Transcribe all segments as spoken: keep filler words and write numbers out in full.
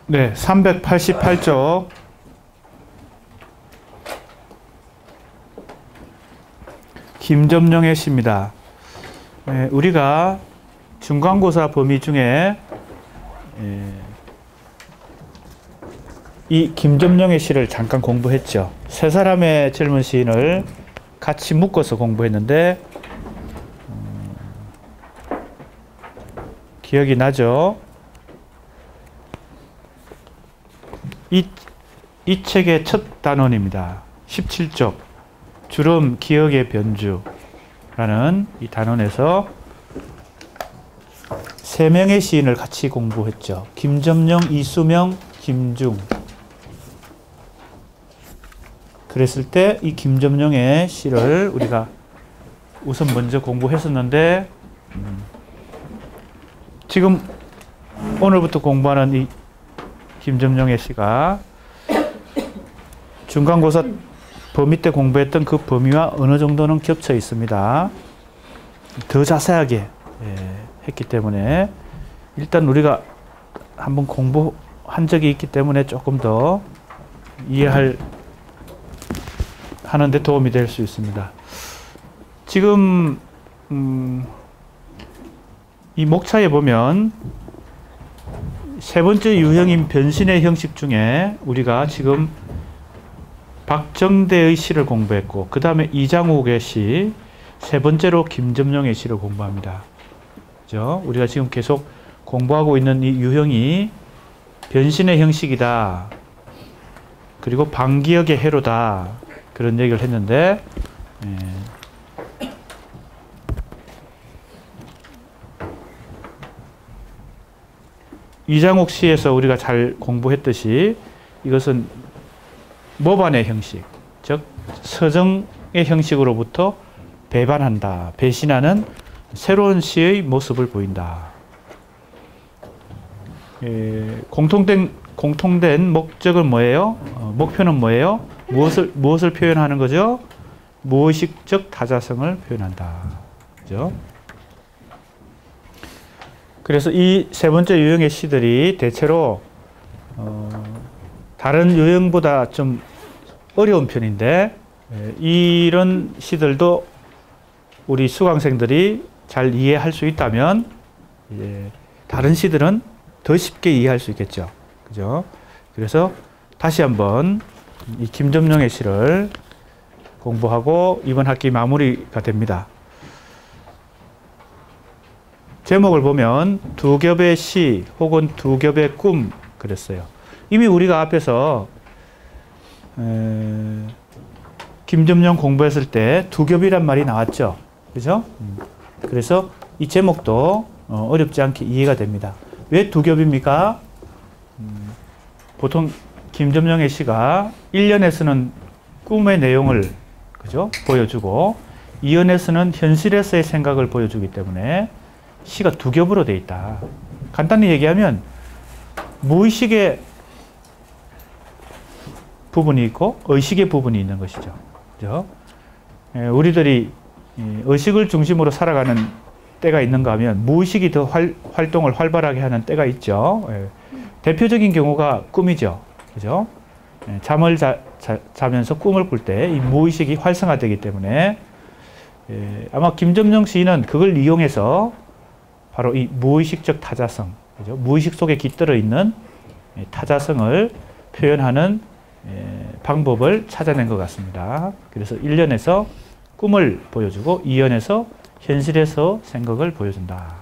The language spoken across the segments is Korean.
네, 삼백팔십팔 쪽 김점룡의 시입니다. 네, 우리가 중간고사 범위 중에 예, 이 김점룡의 시를 잠깐 공부했죠. 세 사람의 젊은 시인을 같이 묶어서 공부했는데 음, 기억이 나죠? 이, 이 책의 첫 단원입니다. 십칠 쪽 주름 기억의 변주라는 이 단원에서 세 명의 시인을 같이 공부했죠. 김점룡, 이수명, 김중. 그랬을 때 이 김점룡의 시를 우리가 우선 먼저 공부했었는데 음, 지금 오늘부터 공부하는 이 김점룡의 시가 중간고사 범위 때 공부했던 그 범위와 어느 정도는 겹쳐 있습니다. 더 자세하게 예, 했기 때문에 일단 우리가 한번 공부한 적이 있기 때문에 조금 더 이해할 하는데 도움이 될 수 있습니다. 지금 음, 이 목차에 보면 세 번째 유형인 변신의 형식 중에 우리가 지금 박정대의 시를 공부했고 그 다음에 이장욱의 시, 세 번째로 김점룡의 시를 공부합니다. 그죠? 우리가 지금 계속 공부하고 있는 이 유형이 변신의 형식이다. 그리고 방기역의 해로다. 그런 얘기를 했는데 예. 이장욱 시에서 우리가 잘 공부했듯이 이것은 모반의 형식, 즉 서정의 형식으로부터 배반한다, 배신하는 새로운 시의 모습을 보인다. 예, 공통된, 공통된 목적은 뭐예요? 어, 목표는 뭐예요? 무엇을, 무엇을 표현하는 거죠? 무의식적 타자성을 표현한다. 그죠? 그래서 이 세 번째 유형의 시들이 대체로 어, 다른 유형보다 좀 어려운 편인데 이런 시들도 우리 수강생들이 잘 이해할 수 있다면 이제 다른 시들은 더 쉽게 이해할 수 있겠죠. 그죠? 그래서 다시 한번 이 김점룡의 시를 공부하고 이번 학기 마무리가 됩니다. 제목을 보면 두 겹의 시 혹은 두 겹의 꿈 그랬어요. 이미 우리가 앞에서 에, 김점룡 공부했을 때 두 겹이란 말이 나왔죠. 그죠? 음. 그래서 이 제목도 어, 어렵지 않게 이해가 됩니다. 왜 두 겹입니까? 음, 보통 김점룡의 시가 일 연에서는 꿈의 내용을 그죠? 보여주고 이 연에서는 현실에서의 생각을 보여주기 때문에 시가 두 겹으로 되어 있다. 간단히 얘기하면 무의식의 부분이 있고 의식의 부분이 있는 것이죠. 그죠? 예, 우리들이 의식을 중심으로 살아가는 때가 있는가 하면 무의식이 더 활, 활동을 활발하게 하는 때가 있죠. 예, 대표적인 경우가 꿈이죠. 그죠? 예, 잠을 자, 자, 자면서 꿈을 꿀 때 이 무의식이 활성화되기 때문에 예, 아마 김점룡 시인은 그걸 이용해서 바로 이 무의식적 타자성, 그죠? 무의식 속에 깃들어 있는 타자성을 표현하는 방법을 찾아낸 것 같습니다. 그래서 일 연에서 꿈을 보여주고 이 연에서 현실에서 생각을 보여준다.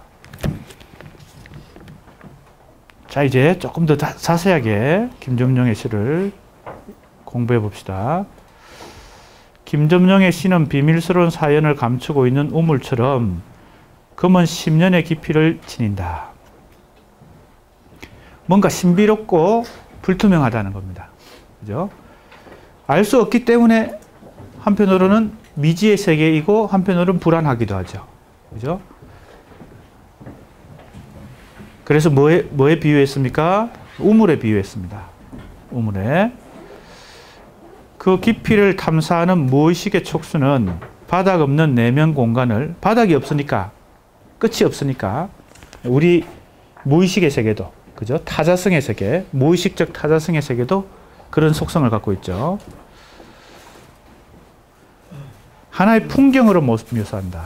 자, 이제 조금 더 자세하게 김점룡의 시를 공부해 봅시다. 김점룡의 시는 비밀스러운 사연을 감추고 있는 우물처럼 금은 십 년의 깊이를 지닌다. 뭔가 신비롭고 불투명하다는 겁니다. 그죠? 알 수 없기 때문에 한편으로는 미지의 세계이고 한편으로는 불안하기도 하죠. 그죠? 그래서 뭐에, 뭐에 비유했습니까? 우물에 비유했습니다. 우물에. 그 깊이를 탐사하는 무의식의 촉수는 바닥 없는 내면 공간을, 바닥이 없으니까, 끝이 없으니까, 우리 무의식의 세계도, 그죠? 타자성의 세계, 무의식적 타자성의 세계도 그런 속성을 갖고 있죠. 하나의 풍경으로 묘사한다.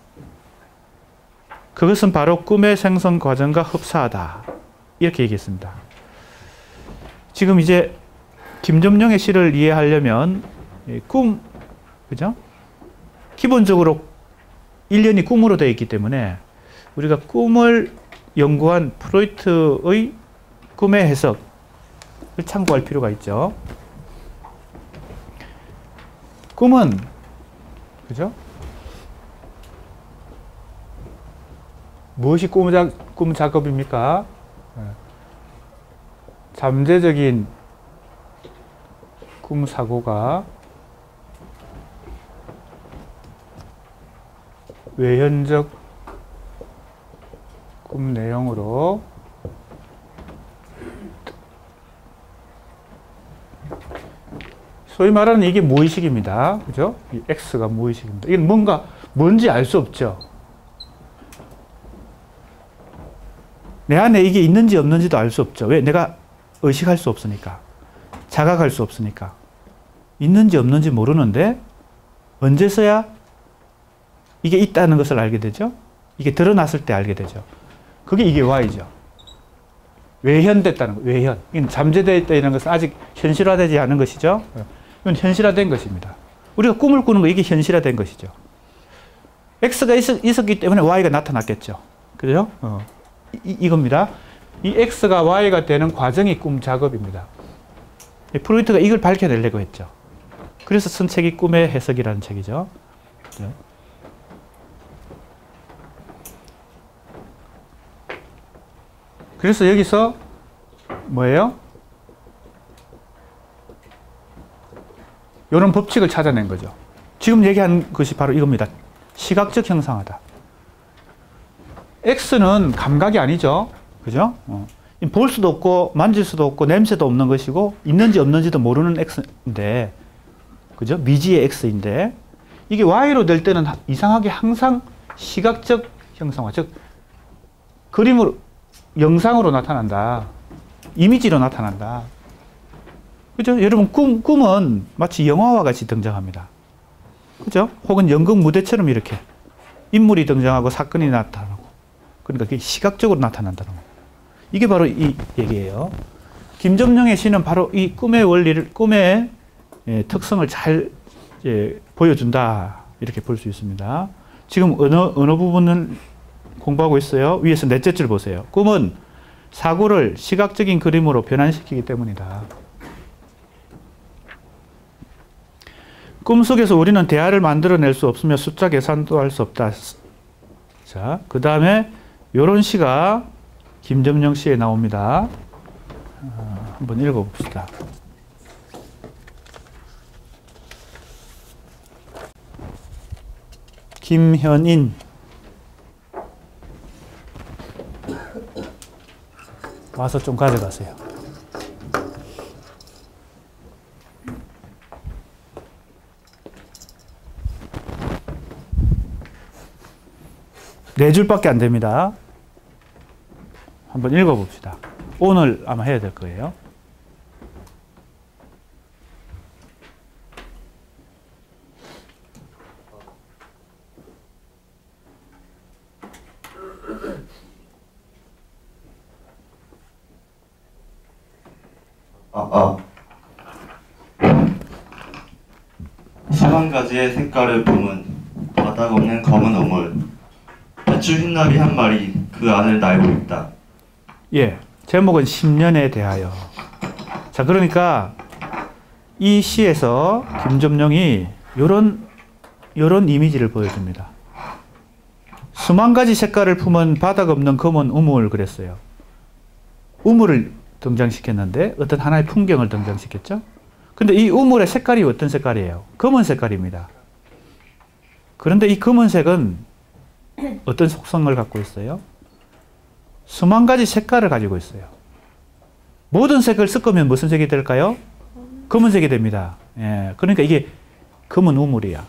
그것은 바로 꿈의 생성 과정과 흡사하다. 이렇게 얘기했습니다. 지금 이제 김점령의 시를 이해하려면 꿈, 그죠? 기본적으로 일련이 꿈으로 되어 있기 때문에 우리가 꿈을 연구한 프로이트의 꿈의 해석을 참고할 필요가 있죠. 꿈은, 그죠? 무엇이 꿈, 자, 꿈 작업입니까? 잠재적인 꿈 사고가 외현적 꿈 내용으로 소위 말하는 이게 무의식입니다. 그죠? 이 X가 무의식입니다. 이게 뭔가 뭔지 알 수 없죠. 내 안에 이게 있는지 없는지도 알 수 없죠. 왜? 내가 의식할 수 없으니까. 자각할 수 없으니까. 있는지 없는지 모르는데 언제서야 이게 있다는 것을 알게 되죠. 이게 드러났을 때 알게 되죠. 그게 이게 Y죠. 외현됐다는 거, 외현. 잠재되어 있는 것은 아직 현실화되지 않은 것이죠. 이건 현실화된 것입니다. 우리가 꿈을 꾸는 거 이게 현실화된 것이죠. X가 있, 있었기 때문에 Y가 나타났겠죠. 그죠? 어. 이, 이겁니다. 이 X가 Y가 되는 과정이 꿈 작업입니다. 프로이트가 이걸 밝혀내려고 했죠. 그래서 쓴 책이 꿈의 해석이라는 책이죠. 그죠? 그래서 여기서 뭐예요? 이런 법칙을 찾아낸 거죠. 지금 얘기한 것이 바로 이겁니다. 시각적 형상화다. X는 감각이 아니죠. 그죠? 어. 볼 수도 없고 만질 수도 없고 냄새도 없는 것이고 있는지 없는지도 모르는 X인데, 그죠? 미지의 X인데 이게 Y로 될 때는 이상하게 항상 시각적 형상화, 즉 그림으로, 영상으로 나타난다. 이미지로 나타난다. 그죠? 여러분 꿈, 꿈은 마치 영화와 같이 등장합니다. 그죠? 혹은 연극 무대처럼 이렇게 인물이 등장하고 사건이 나타나고, 그러니까 그게 시각적으로 나타난다는 거예요. 이게 바로 이 얘기예요. 김점령의 시는 바로 이 꿈의 원리를, 꿈의 예, 특성을 잘 예, 보여준다. 이렇게 볼 수 있습니다. 지금 어느, 어느 부분을 공부하고 있어요? 위에서 넷째 줄 보세요. 꿈은 사고를 시각적인 그림으로 변환시키기 때문이다. 꿈속에서 우리는 대화를 만들어낼 수 없으며 숫자 계산도 할 수 없다. 자, 그 다음에 이런 시가 김점령 시에 나옵니다. 어, 한번 읽어봅시다. 김현인. 와서 좀 가져가세요. 네 줄밖에 안 됩니다. 한번 읽어봅시다. 오늘 아마 해야 될 거예요. 아, 아. 수만 가지의 색깔을 품은 바닥 없는 검은 우물. 배추 흰나비 한 마리 그 안을 날고 있다. 예, 제목은 십 년에 대하여. 자, 그러니까 이 시에서 김점령이 요런 요런 이미지를 보여줍니다. 수만 가지 색깔을 품은 바닥 없는 검은 우물 그랬어요. 우물을 등장시켰는데 어떤 하나의 풍경을 등장시켰죠. 근데 이 우물의 색깔이 어떤 색깔이에요? 검은 색깔입니다. 그런데 이 검은색은 어떤 속성을 갖고 있어요? 수만 가지 색깔을 가지고 있어요. 모든 색을 섞으면 무슨 색이 될까요? 검은색이 됩니다. 예, 그러니까 이게 검은 우물이야.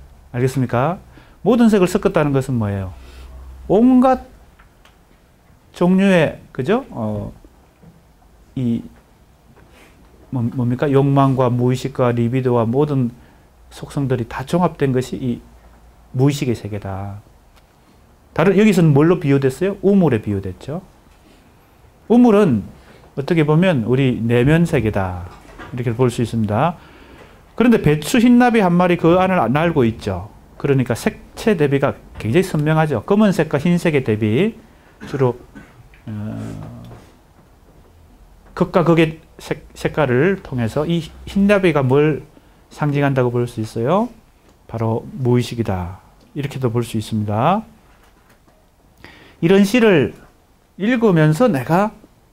알겠습니까? 모든 색을 섞었다는 것은 뭐예요? 온갖 종류의 그죠? 어, 이 뭐, 뭡니까? 욕망과 무의식과 리비도와 모든 속성들이 다 종합된 것이 이 무의식의 세계다. 다른 여기서는 뭘로 비유됐어요? 우물에 비유됐죠. 우물은 어떻게 보면 우리 내면 세계다. 이렇게 볼 수 있습니다. 그런데 배추 흰나비 한 마리 그 안을 날고 있죠. 그러니까 색채 대비가 굉장히 선명하죠. 검은색과 흰색의 대비 주로 어, 극과 극의 색, 색깔을 통해서 이 흰나비가 뭘 상징한다고 볼 수 있어요? 바로 무의식이다. 이렇게도 볼 수 있습니다. 이런 시를 읽으면서 내가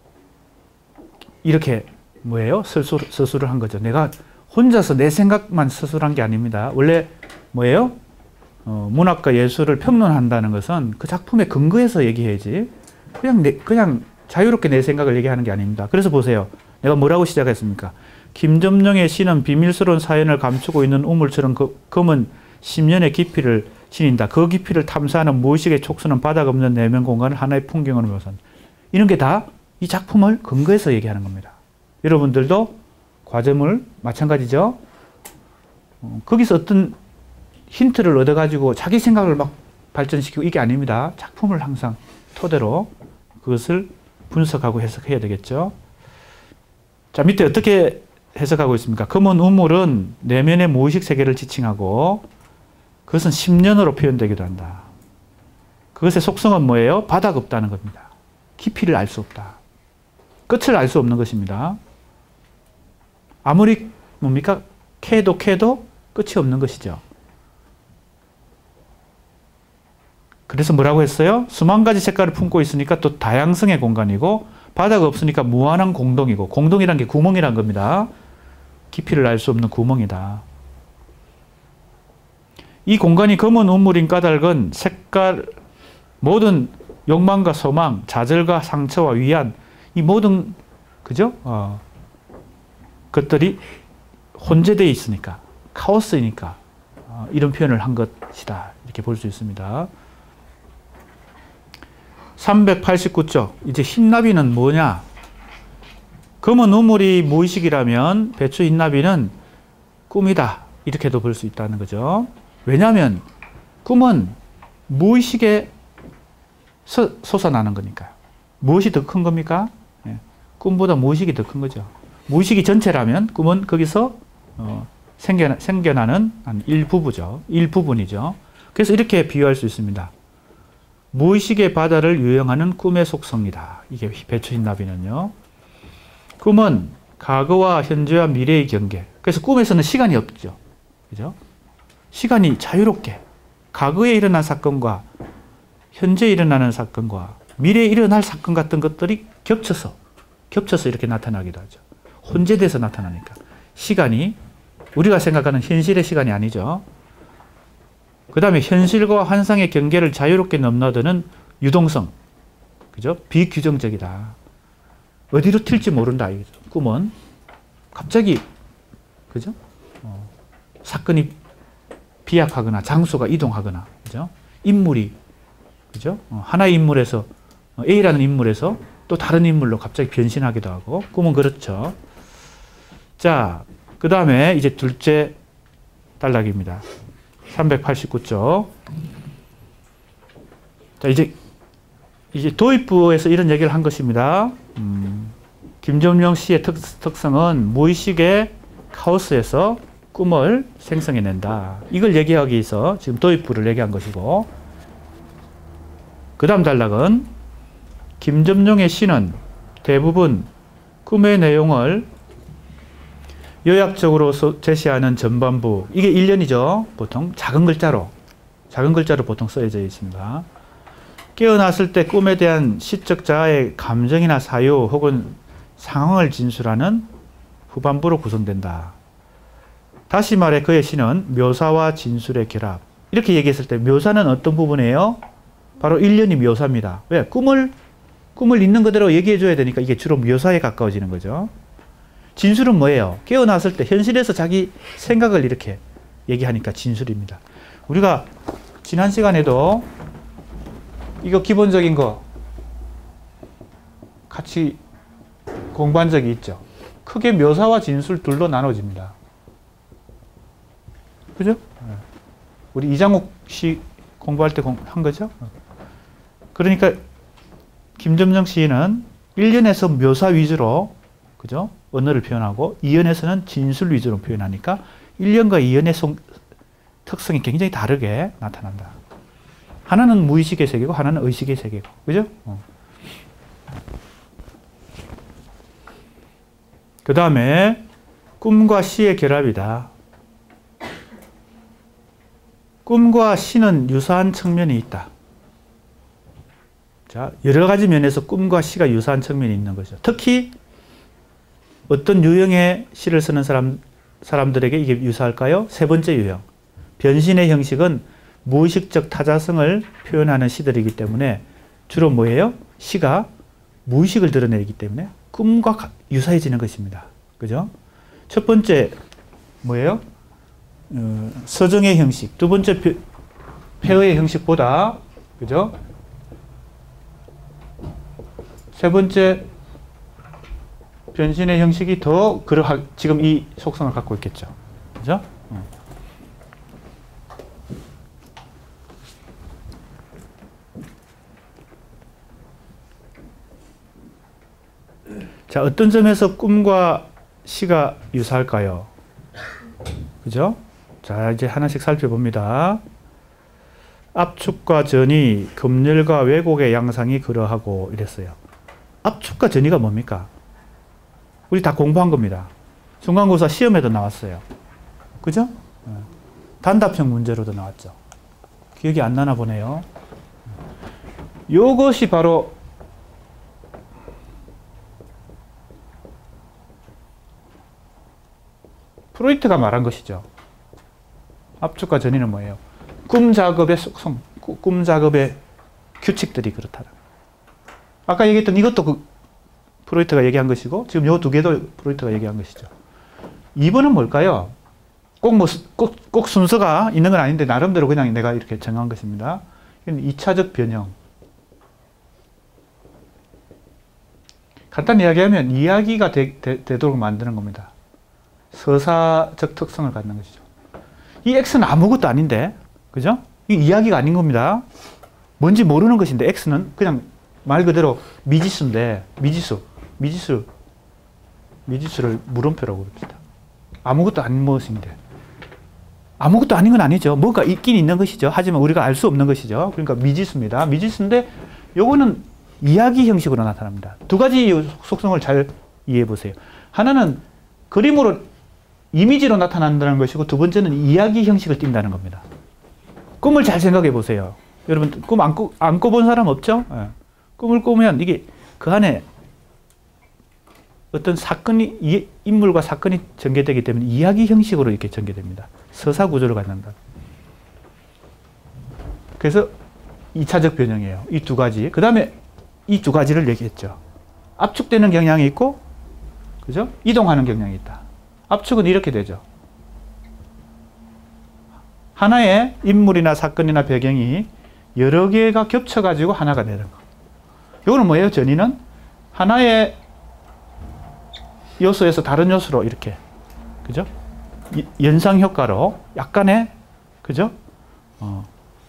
이렇게 뭐예요? 서술, 서술을 한 거죠. 내가 혼자서 내 생각만 서술한 게 아닙니다. 원래 뭐예요? 어, 문학과 예술을 평론한다는 것은 그 작품에 근거해서 얘기해야지 그냥 내, 그냥 자유롭게 내 생각을 얘기하는 게 아닙니다. 그래서 보세요. 내가 뭐라고 시작했습니까? 김점령의 시는 비밀스러운 사연을 감추고 있는 우물처럼 그, 검은 심연의 깊이를 지닌다. 그 깊이를 탐사하는 무의식의 촉수는 바닥 없는 내면 공간을 하나의 풍경으로 묘사한다. 이런 게 다 이 작품을 근거해서 얘기하는 겁니다. 여러분들도 과제물 마찬가지죠. 어, 거기서 어떤 힌트를 얻어가지고 자기 생각을 막 발전시키고 이게 아닙니다. 작품을 항상 토대로 그것을 분석하고 해석해야 되겠죠. 자, 밑에 어떻게 해석하고 있습니까? 검은 우물은 내면의 무의식 세계를 지칭하고 그것은 십년으로 표현되기도 한다. 그것의 속성은 뭐예요? 바닥 없다는 겁니다. 깊이를 알 수 없다. 끝을 알 수 없는 것입니다. 아무리 뭡니까? 캐도 캐도 끝이 없는 것이죠. 그래서 뭐라고 했어요? 수만 가지 색깔을 품고 있으니까 또 다양성의 공간이고 바닥 없으니까 무한한 공동이고 공동이란 게 구멍이란 겁니다. 깊이를 알 수 없는 구멍이다. 이 공간이 검은 우물인 까닭은 색깔, 모든 욕망과 소망, 좌절과 상처와 위안, 이 모든, 그죠? 어, 것들이 혼재되어 있으니까, 카오스이니까, 어, 이런 표현을 한 것이다. 이렇게 볼 수 있습니다. 삼백팔십구 쪽. 이제 흰나비는 뭐냐? 검은 우물이 무의식이라면 배추 흰나비는 꿈이다. 이렇게도 볼 수 있다는 거죠. 왜냐하면 꿈은 무의식에 서, 솟아나는 거니까요. 무엇이 더 큰 겁니까? 예. 꿈보다 무의식이 더 큰 거죠. 무의식이 전체라면 꿈은 거기서 어, 생겨나, 생겨나는 한 일부분이죠. 일부분이죠. 그래서 이렇게 비유할 수 있습니다. 무의식의 바다를 유영하는 꿈의 속성이다. 이게 배추 흰나비는요. 꿈은 과거와 현재와 미래의 경계. 그래서 꿈에서는 시간이 없죠. 그죠? 시간이 자유롭게 과거에 일어난 사건과 현재에 일어나는 사건과 미래에 일어날 사건 같은 것들이 겹쳐서 겹쳐서 이렇게 나타나기도 하죠. 혼재돼서 나타나니까. 시간이 우리가 생각하는 현실의 시간이 아니죠. 그 다음에 현실과 환상의 경계를 자유롭게 넘나드는 유동성. 그죠? 비규정적이다. 어디로 튈지 모른다. 이거죠. 꿈은 갑자기, 그죠? 어, 사건이 비약하거나 장소가 이동하거나, 그죠? 인물이, 그죠? 어, 하나의 인물에서, 어, A라는 인물에서 또 다른 인물로 갑자기 변신하기도 하고, 꿈은 그렇죠. 자, 그 다음에 이제 둘째 단락입니다. 삼백팔십구 쪽. 자, 이제, 이제 도입부에서 이런 얘기를 한 것입니다. 음, 김점령 씨의 특, 특성은 무의식의 카오스에서 꿈을 생성해낸다. 이걸 얘기하기 위해서 지금 도입부를 얘기한 것이고, 그 다음 단락은 김점령의 시는 대부분 꿈의 내용을 요약적으로 제시하는 전반부. 이게 일련이죠. 보통 작은 글자로 작은 글자로 보통 써져 있습니다. 깨어났을 때 꿈에 대한 시적 자아의 감정이나 사유 혹은 상황을 진술하는 후반부로 구성된다. 다시 말해 그의 시는 묘사와 진술의 결합. 이렇게 얘기했을 때 묘사는 어떤 부분이에요? 바로 일련이 묘사입니다. 왜? 꿈을 꿈을 있는 그대로 얘기해 줘야 되니까 이게 주로 묘사에 가까워지는 거죠. 진술은 뭐예요? 깨어났을 때 현실에서 자기 생각을 이렇게 얘기하니까 진술입니다. 우리가 지난 시간에도 이거 기본적인 거 같이 공부한 적이 있죠. 크게 묘사와 진술 둘로 나눠집니다. 그죠? 우리 이장욱 씨 공부할 때 한 거죠. 그러니까 김점정 시인은 일 연에서 묘사 위주로, 그죠? 언어를 표현하고 이 연에서는 진술 위주로 표현하니까 일 연과 이 연의 성, 특성이 굉장히 다르게 나타난다. 하나는 무의식의 세계고 하나는 의식의 세계고, 그죠? 어. 그 다음에 꿈과 시의 결합이다. 꿈과 시는 유사한 측면이 있다. 자, 여러 가지 면에서 꿈과 시가 유사한 측면이 있는 거죠. 특히 어떤 유형의 시를 쓰는 사람, 사람들에게 이게 유사할까요? 세 번째 유형. 변신의 형식은 무의식적 타자성을 표현하는 시들이기 때문에 주로 뭐예요? 시가 무의식을 드러내기 때문에 꿈과 유사해지는 것입니다. 그죠? 첫 번째 뭐예요? 어, 서정의 형식. 두 번째 폐허의 형식보다, 그죠? 세 번째 변신의 형식이 더 그러하, 지금 이 속성을 갖고 있겠죠. 그죠? 어. 자, 어떤 점에서 꿈과 시가 유사할까요? 그죠? 자, 이제 하나씩 살펴봅니다. 압축과 전이, 검열과 왜곡의 양상이 그러하고 이랬어요. 압축과 전이가 뭡니까? 우리 다 공부한 겁니다. 중간고사 시험에도 나왔어요. 그죠? 단답형 문제로도 나왔죠. 기억이 안 나나 보네요. 이것이 바로 프로이트가 말한 것이죠. 압축과 전이는 뭐예요? 꿈 작업의 속성, 꿈 작업의 규칙들이 그렇다. 아까 얘기했던 이것도 그 프로이트가 얘기한 것이고, 지금 이 두 개도 프로이트가 얘기한 것이죠. 이 번은 뭘까요? 꼭 뭐, 꼭, 꼭 순서가 있는 건 아닌데, 나름대로 그냥 내가 이렇게 정한 것입니다. 이 차적 변형. 간단히 이야기하면 이야기가 되, 되, 되도록 만드는 겁니다. 서사적 특성을 갖는 것이죠. 이 X는 아무것도 아닌데, 그죠? 이 이야기가 아닌 겁니다. 뭔지 모르는 것인데, X는 그냥 말 그대로 미지수인데, 미지수, 미지수, 미지수를 물음표라고 부릅니다. 아무것도 아닌 무엇인데. 아무것도 아닌 건 아니죠. 뭔가 있긴 있는 것이죠. 하지만 우리가 알 수 없는 것이죠. 그러니까 미지수입니다. 미지수인데, 요거는 이야기 형식으로 나타납니다. 두 가지 속성을 잘 이해해 보세요. 하나는 그림으로 이미지로 나타난다는 것이고, 두 번째는 이야기 형식을 띈다는 겁니다. 꿈을 잘 생각해 보세요. 여러분, 꿈 안, 꾸, 안 꿔본 사람 없죠? 네. 꿈을 꾸면 이게 그 안에 어떤 사건이, 인물과 사건이 전개되기 때문에 이야기 형식으로 이렇게 전개됩니다. 서사 구조를 갖는다. 그래서 이 차적 변형이에요. 이 두 가지. 그 다음에 이 두 가지를 얘기했죠. 압축되는 경향이 있고, 그죠? 이동하는 경향이 있다. 압축은 이렇게 되죠. 하나의 인물이나 사건이나 배경이 여러 개가 겹쳐가지고 하나가 되는 거. 이거는 뭐예요? 전이는 하나의 요소에서 다른 요소로 이렇게, 그죠? 연상 효과로 약간의, 그죠? 어,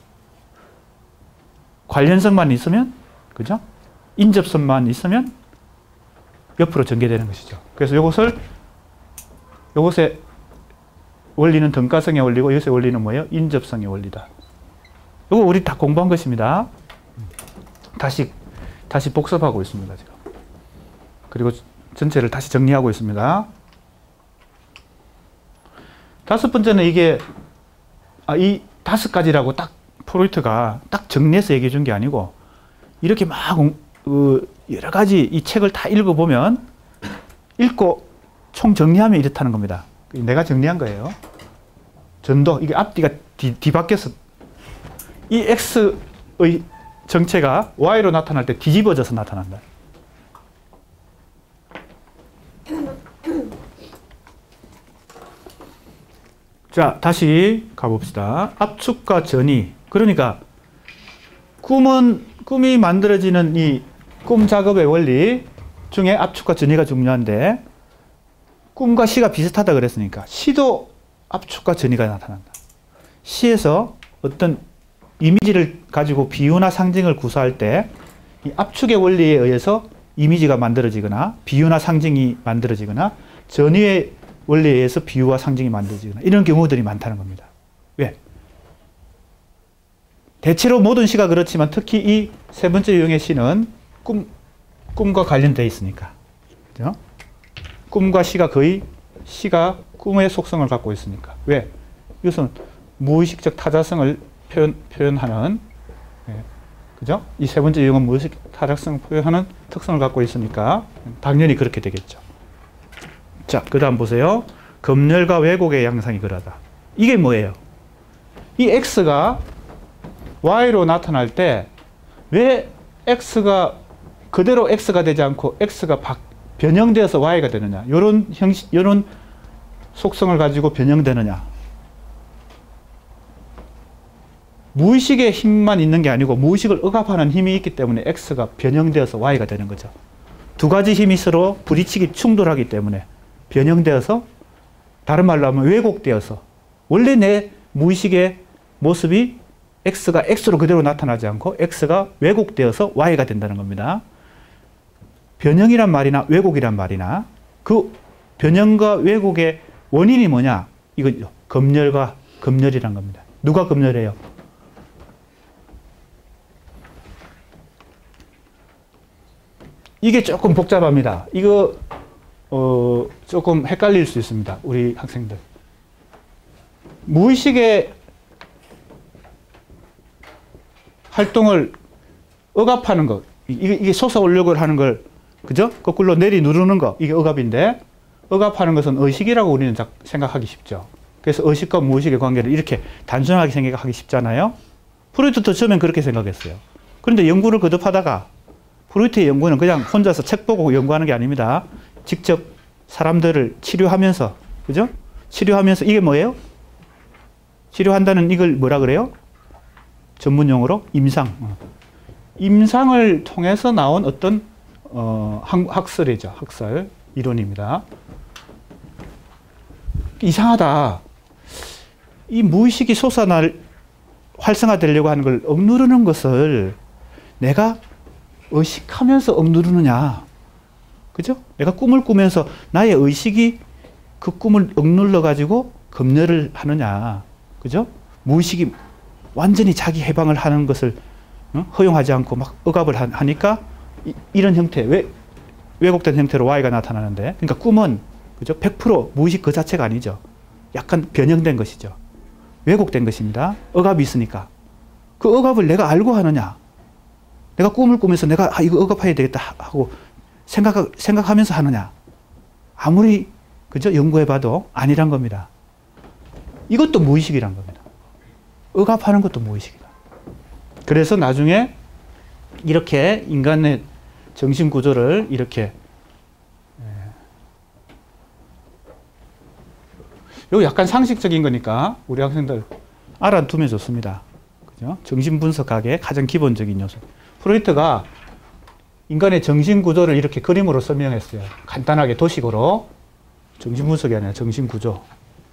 관련성만 있으면, 그죠? 인접선만 있으면 옆으로 전개되는 것이죠. 그래서 이것을, 이것의 원리는 등가성의 원리고, 이것의 원리는 뭐예요? 인접성의 원리다. 이거 우리 다 공부한 것입니다. 다시, 다시 복습하고 있습니다, 지금. 그리고 전체를 다시 정리하고 있습니다. 다섯 번째는 이게, 아, 이 다섯 가지라고 딱 프로이트가 딱 정리해서 얘기해 준 게 아니고, 이렇게 막, 어, 여러 가지 이 책을 다 읽어보면, 읽고 총 정리하면 이렇다는 겁니다. 내가 정리한 거예요. 전도, 이게 앞뒤가 뒤, 뒤바뀌어서, 이 X의 정체가 Y로 나타날 때 뒤집어져서 나타난다. 자, 다시 가봅시다. 압축과 전이. 그러니까, 꿈은, 꿈이 만들어지는 이 꿈 작업의 원리, 중에 압축과 전이가 중요한데 꿈과 시가 비슷하다 그랬으니까 시도 압축과 전이가 나타난다. 시에서 어떤 이미지를 가지고 비유나 상징을 구사할 때 이 압축의 원리에 의해서 이미지가 만들어지거나 비유나 상징이 만들어지거나 전이의 원리에 의해서 비유와 상징이 만들어지거나 이런 경우들이 많다는 겁니다. 왜? 대체로 모든 시가 그렇지만 특히 이 세 번째 유형의 시는 꿈, 꿈과 관련되어 있으니까. 그죠? 꿈과 시가 거의 시가 꿈의 속성을 갖고 있으니까. 왜? 이것은 무의식적 타자성을 표현, 표현하는 예, 그죠? 이 세 번째 유형은 무의식 타자성을 표현하는 특성을 갖고 있으니까 당연히 그렇게 되겠죠. 자, 그 다음 보세요. 검열과 왜곡의 양상이 그러하다. 이게 뭐예요? 이 X가 Y로 나타날 때 왜 X가 그대로 X가 되지 않고 X가 바, 변형되어서 Y가 되느냐? 이런 형식, 이런 속성을 가지고 변형되느냐? 무의식의 힘만 있는 게 아니고 무의식을 억압하는 힘이 있기 때문에 X가 변형되어서 Y가 되는 거죠. 두 가지 힘이 서로 부딪히기 충돌하기 때문에 변형되어서 다른 말로 하면 왜곡되어서 원래 내 무의식의 모습이 X가 X로 그대로 나타나지 않고 X가 왜곡되어서 Y가 된다는 겁니다. 변형이란 말이나 왜곡이란 말이나 그 변형과 왜곡의 원인이 뭐냐? 이거죠. 검열과 검열이란 겁니다. 누가 검열해요? 이게 조금 복잡합니다. 이거 어, 조금 헷갈릴 수 있습니다. 우리 학생들. 무의식의 활동을 억압하는 것. 이게, 이게 솟아오려고 하는 걸, 그죠? 거꾸로 내리 누르는 거. 이게 억압인데, 억압하는 것은 의식이라고 우리는 생각하기 쉽죠. 그래서 의식과 무의식의 관계를 이렇게 단순하게 생각하기 쉽잖아요. 프로이트도 처음엔 그렇게 생각했어요. 그런데 연구를 거듭하다가, 프로이트의 연구는 그냥 혼자서 책 보고 연구하는 게 아닙니다. 직접 사람들을 치료하면서, 그죠? 치료하면서, 이게 뭐예요? 치료한다는 이걸 뭐라 그래요? 전문용어로 임상. 임상을 통해서 나온 어떤 어, 학설이죠. 학설 이론입니다. 이상하다. 이 무의식이 솟아날 활성화되려고 하는 걸 억누르는 것을 내가 의식하면서 억누르느냐. 그죠? 내가 꿈을 꾸면서 나의 의식이 그 꿈을 억눌러 가지고 검열을 하느냐. 그죠? 무의식이 완전히 자기 해방을 하는 것을 허용하지 않고 막 억압을 하니까 이, 이런 형태, 왜, 왜곡된 형태로 Y가 나타나는데, 그러니까 꿈은 그죠? 백 퍼센트 무의식 그 자체가 아니죠. 약간 변형된 것이죠. 왜곡된 것입니다. 억압이 있으니까. 그 억압을 내가 알고 하느냐? 내가 꿈을 꾸면서 내가 아, 이거 억압해야 되겠다 하고 생각, 생각하면서 하느냐? 아무리 그죠? 연구해봐도 아니란 겁니다. 이것도 무의식이란 겁니다. 억압하는 것도 무의식이다. 그래서 나중에 이렇게 인간의 정신 구조를 이렇게 이거 약간 상식적인 거니까 우리 학생들 알아두면 좋습니다. 그죠? 정신 분석학의 가장 기본적인 요소. 프로이트가 인간의 정신 구조를 이렇게 그림으로 설명했어요. 간단하게 도식으로. 정신 분석이 아니라 정신 구조.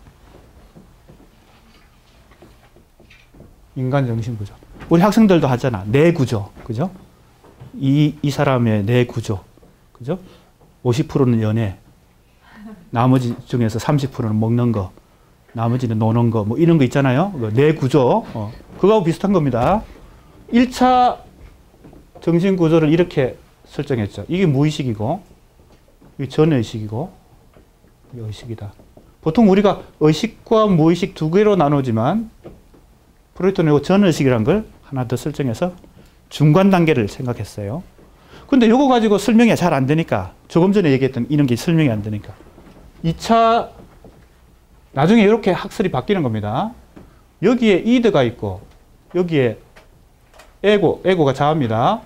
인간 정신 구조. 우리 학생들도 하잖아. 뇌 구조. 그죠? 이, 이 사람의 뇌 구조. 그죠? 오십 퍼센트는 연애. 나머지 중에서 삼십 퍼센트는 먹는 거. 나머지는 노는 거. 뭐 이런 거 있잖아요. 뇌 구조. 어. 그거하고 비슷한 겁니다. 일 차 정신 구조를 이렇게 설정했죠. 이게 무의식이고, 이게 전의식이고, 이게 의식이다. 보통 우리가 의식과 무의식 두 개로 나누지만, 프로이트는 전의식이라는 걸 하나 더 설정해서 중간 단계를 생각했어요. 근데 이거 가지고 설명이 잘 안 되니까, 조금 전에 얘기했던 이런 게 설명이 안 되니까, 이 차, 나중에 이렇게 학설이 바뀌는 겁니다. 여기에 이드가 있고, 여기에 에고, 에고가 자아입니다.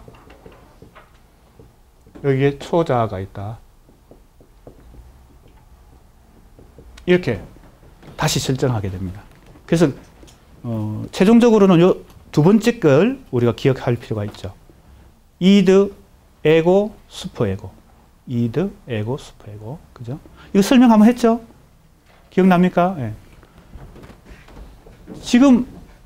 여기에 초자아가 있다. 이렇게 다시 설정하게 됩니다. 그래서 어, 최종적으로는 요 두 번째 걸 우리가 기억할 필요가 있죠. 이드, 에고, 슈퍼에고. 이드, 에고, 슈퍼에고. 그죠? 이거 설명 한번 했죠? 기억납니까? 예. 지금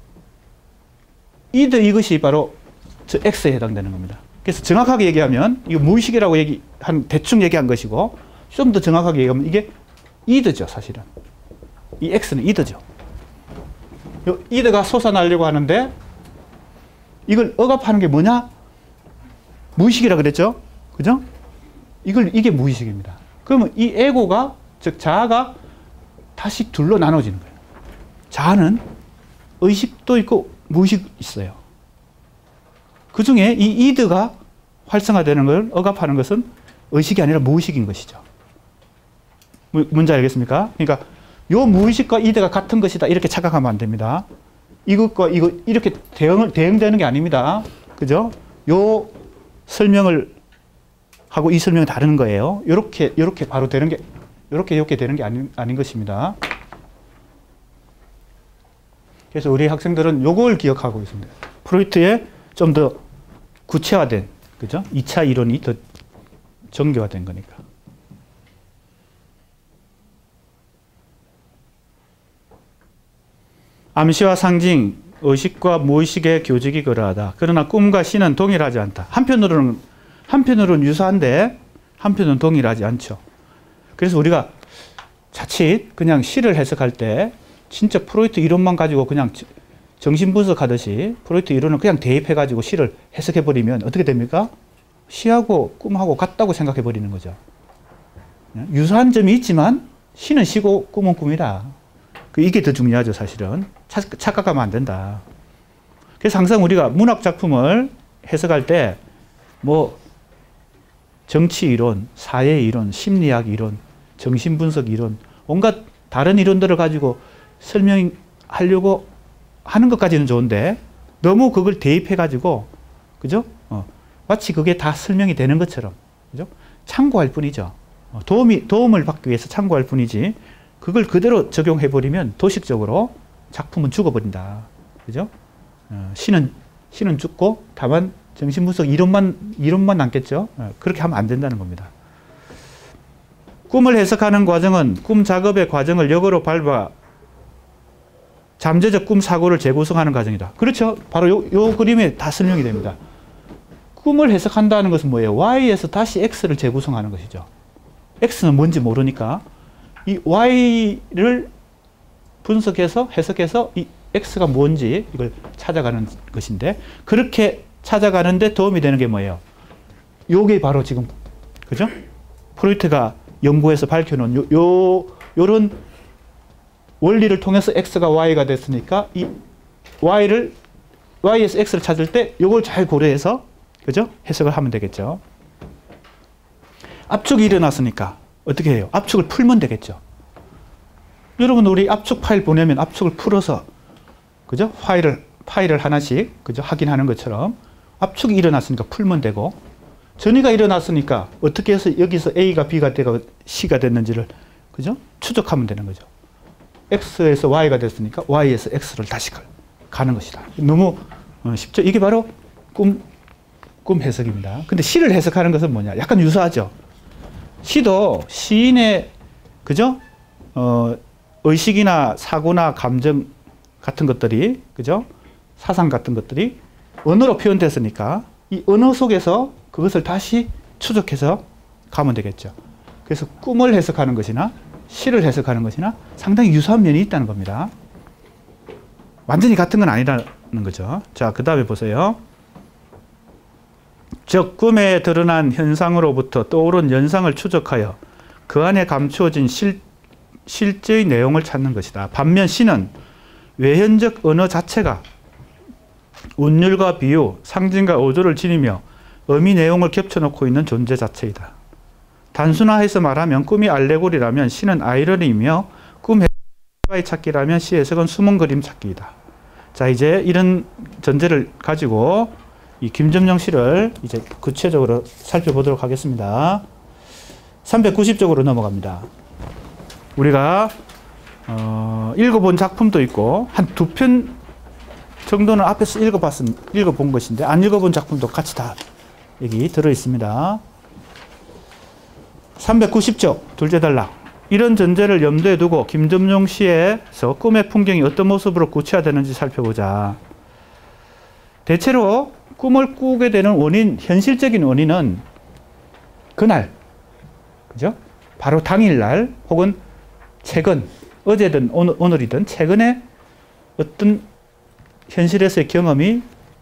이드 이것이 바로 저 X에 해당되는 겁니다. 그래서 정확하게 얘기하면 이거 무의식이라고 얘기 한 대충 얘기한 것이고 좀 더 정확하게 얘기하면 이게 이드죠, 사실은. 이 X는 이드죠. 요 이드가 솟아나려고 하는데 이걸 억압하는 게 뭐냐? 무의식이라 그랬죠? 그죠? 이걸 이게 무의식입니다. 그러면 이 에고가 즉 자아가 다시 둘로 나눠지는 거예요. 자아는 의식도 있고 무의식도 있어요. 그 중에 이 이드가 활성화되는 걸 억압하는 것은 의식이 아니라 무의식인 것이죠. 뭔지 알겠습니까? 그러니까 요 무의식과 이드가 같은 것이다 이렇게 착각하면 안 됩니다. 이것과 이거 이렇게 대응을 대응되는 게 아닙니다. 그죠? 요 설명을 하고 이 설명이 다른 거예요. 요렇게 요렇게 바로 되는 게 요렇게 이렇게 되는 게 아닌 아닌 것입니다. 그래서 우리 학생들은 요걸 기억하고 있습니다. 프로이트의 좀 더 구체화된, 그죠? 이 차 이론이 더 정교화된 거니까. 암시와 상징, 의식과 무의식의 교직이 그러하다. 그러나 꿈과 시는 동일하지 않다. 한편으로는, 한편으로는 유사한데, 한편은 동일하지 않죠. 그래서 우리가 자칫 그냥 시를 해석할 때, 진짜 프로이트 이론만 가지고 그냥 정신분석하듯이 프로이트 이론을 그냥 대입해가지고 시를 해석해버리면 어떻게 됩니까? 시하고 꿈하고 같다고 생각해버리는 거죠. 유사한 점이 있지만 시는 시고 꿈은 꿈이다. 이게 더 중요하죠, 사실은. 착각하면 안 된다. 그래서 항상 우리가 문학 작품을 해석할 때 뭐 정치 이론, 사회 이론, 심리학 이론, 정신분석 이론, 온갖 다른 이론들을 가지고 설명하려고 하는 것까지는 좋은데 너무 그걸 대입해가지고, 그죠? 어, 마치 그게 다 설명이 되는 것처럼, 그죠? 참고할 뿐이죠. 어, 도움이, 도움을 받기 위해서 참고할 뿐이지 그걸 그대로 적용해버리면 도식적으로 작품은 죽어버린다. 그죠? 어, 시는, 시는 죽고 다만 정신분석 이론만, 이론만 남겠죠? 어, 그렇게 하면 안 된다는 겁니다. 꿈을 해석하는 과정은 꿈 작업의 과정을 역으로 밟아 잠재적 꿈 사고를 재구성하는 과정이다. 그렇죠? 바로 요, 요 그림에 다 설명이 됩니다. 꿈을 해석한다는 것은 뭐예요? Y에서 다시 X를 재구성하는 것이죠. X는 뭔지 모르니까 이 Y를 분석해서 해석해서 이 X가 뭔지 이걸 찾아가는 것인데 그렇게 찾아가는데 도움이 되는 게 뭐예요? 요게 바로 지금 그죠? 프로이트가 연구해서 밝혀놓은 요, 요 요런 원리를 통해서 X가 Y가 됐으니까 이 Y를 Y에서 X를 찾을 때 요걸 잘 고려해서 그죠? 해석을 하면 되겠죠. 압축이 일어났으니까 어떻게 해요? 압축을 풀면 되겠죠. 여러분 우리 압축 파일 보내면 압축을 풀어서 그죠? 파일을 파일을 하나씩 그죠? 확인하는 것처럼 압축이 일어났으니까 풀면 되고 전이가 일어났으니까 어떻게 해서 여기서 A가 B가 되고 C가 됐는지를 그죠? 추적하면 되는 거죠. X에서 Y가 됐으니까 Y에서 X를 다시 가는 것이다. 너무 쉽죠? 이게 바로 꿈, 꿈 해석입니다. 근데 시를 해석하는 것은 뭐냐? 약간 유사하죠? 시도 시인의, 그죠? 어, 의식이나 사고나 감정 같은 것들이, 그죠? 사상 같은 것들이 언어로 표현됐으니까 이 언어 속에서 그것을 다시 추적해서 가면 되겠죠. 그래서 꿈을 해석하는 것이나 시를 해석하는 것이나 상당히 유사한 면이 있다는 겁니다. 완전히 같은 건 아니라는 거죠. 자, 그 다음에 보세요. 즉 꿈에 드러난 현상으로부터 떠오른 연상을 추적하여 그 안에 감추어진 실, 실제의 내용을 찾는 것이다. 반면 시는 외현적 언어 자체가 운율과 비유, 상징과 어조를 지니며 의미 내용을 겹쳐놓고 있는 존재 자체이다. 단순화해서 말하면 꿈이 알레고리라면 시는 아이러니이며 꿈 해석의 찾기라면 시 해석은 숨은 그림 찾기이다. 자, 이제 이런 전제를 가지고 이 김점영 시를 이제 구체적으로 살펴보도록 하겠습니다. 삼백구십 쪽으로 넘어갑니다. 우리가 어, 읽어본 작품도 있고 한 두 편 정도는 앞에서 읽어봤은 읽어본 것인데 안 읽어본 작품도 같이 다 여기 들어 있습니다. 삼백구십 쪽 둘째 단락. 이런 전제를 염두에 두고 김점용 시에서 꿈의 풍경이 어떤 모습으로 구체화되는지 살펴보자. 대체로 꿈을 꾸게 되는 원인, 현실적인 원인은 그날, 그죠? 바로 당일날 혹은 최근, 어제든 오늘, 오늘이든 최근에 어떤 현실에서의 경험이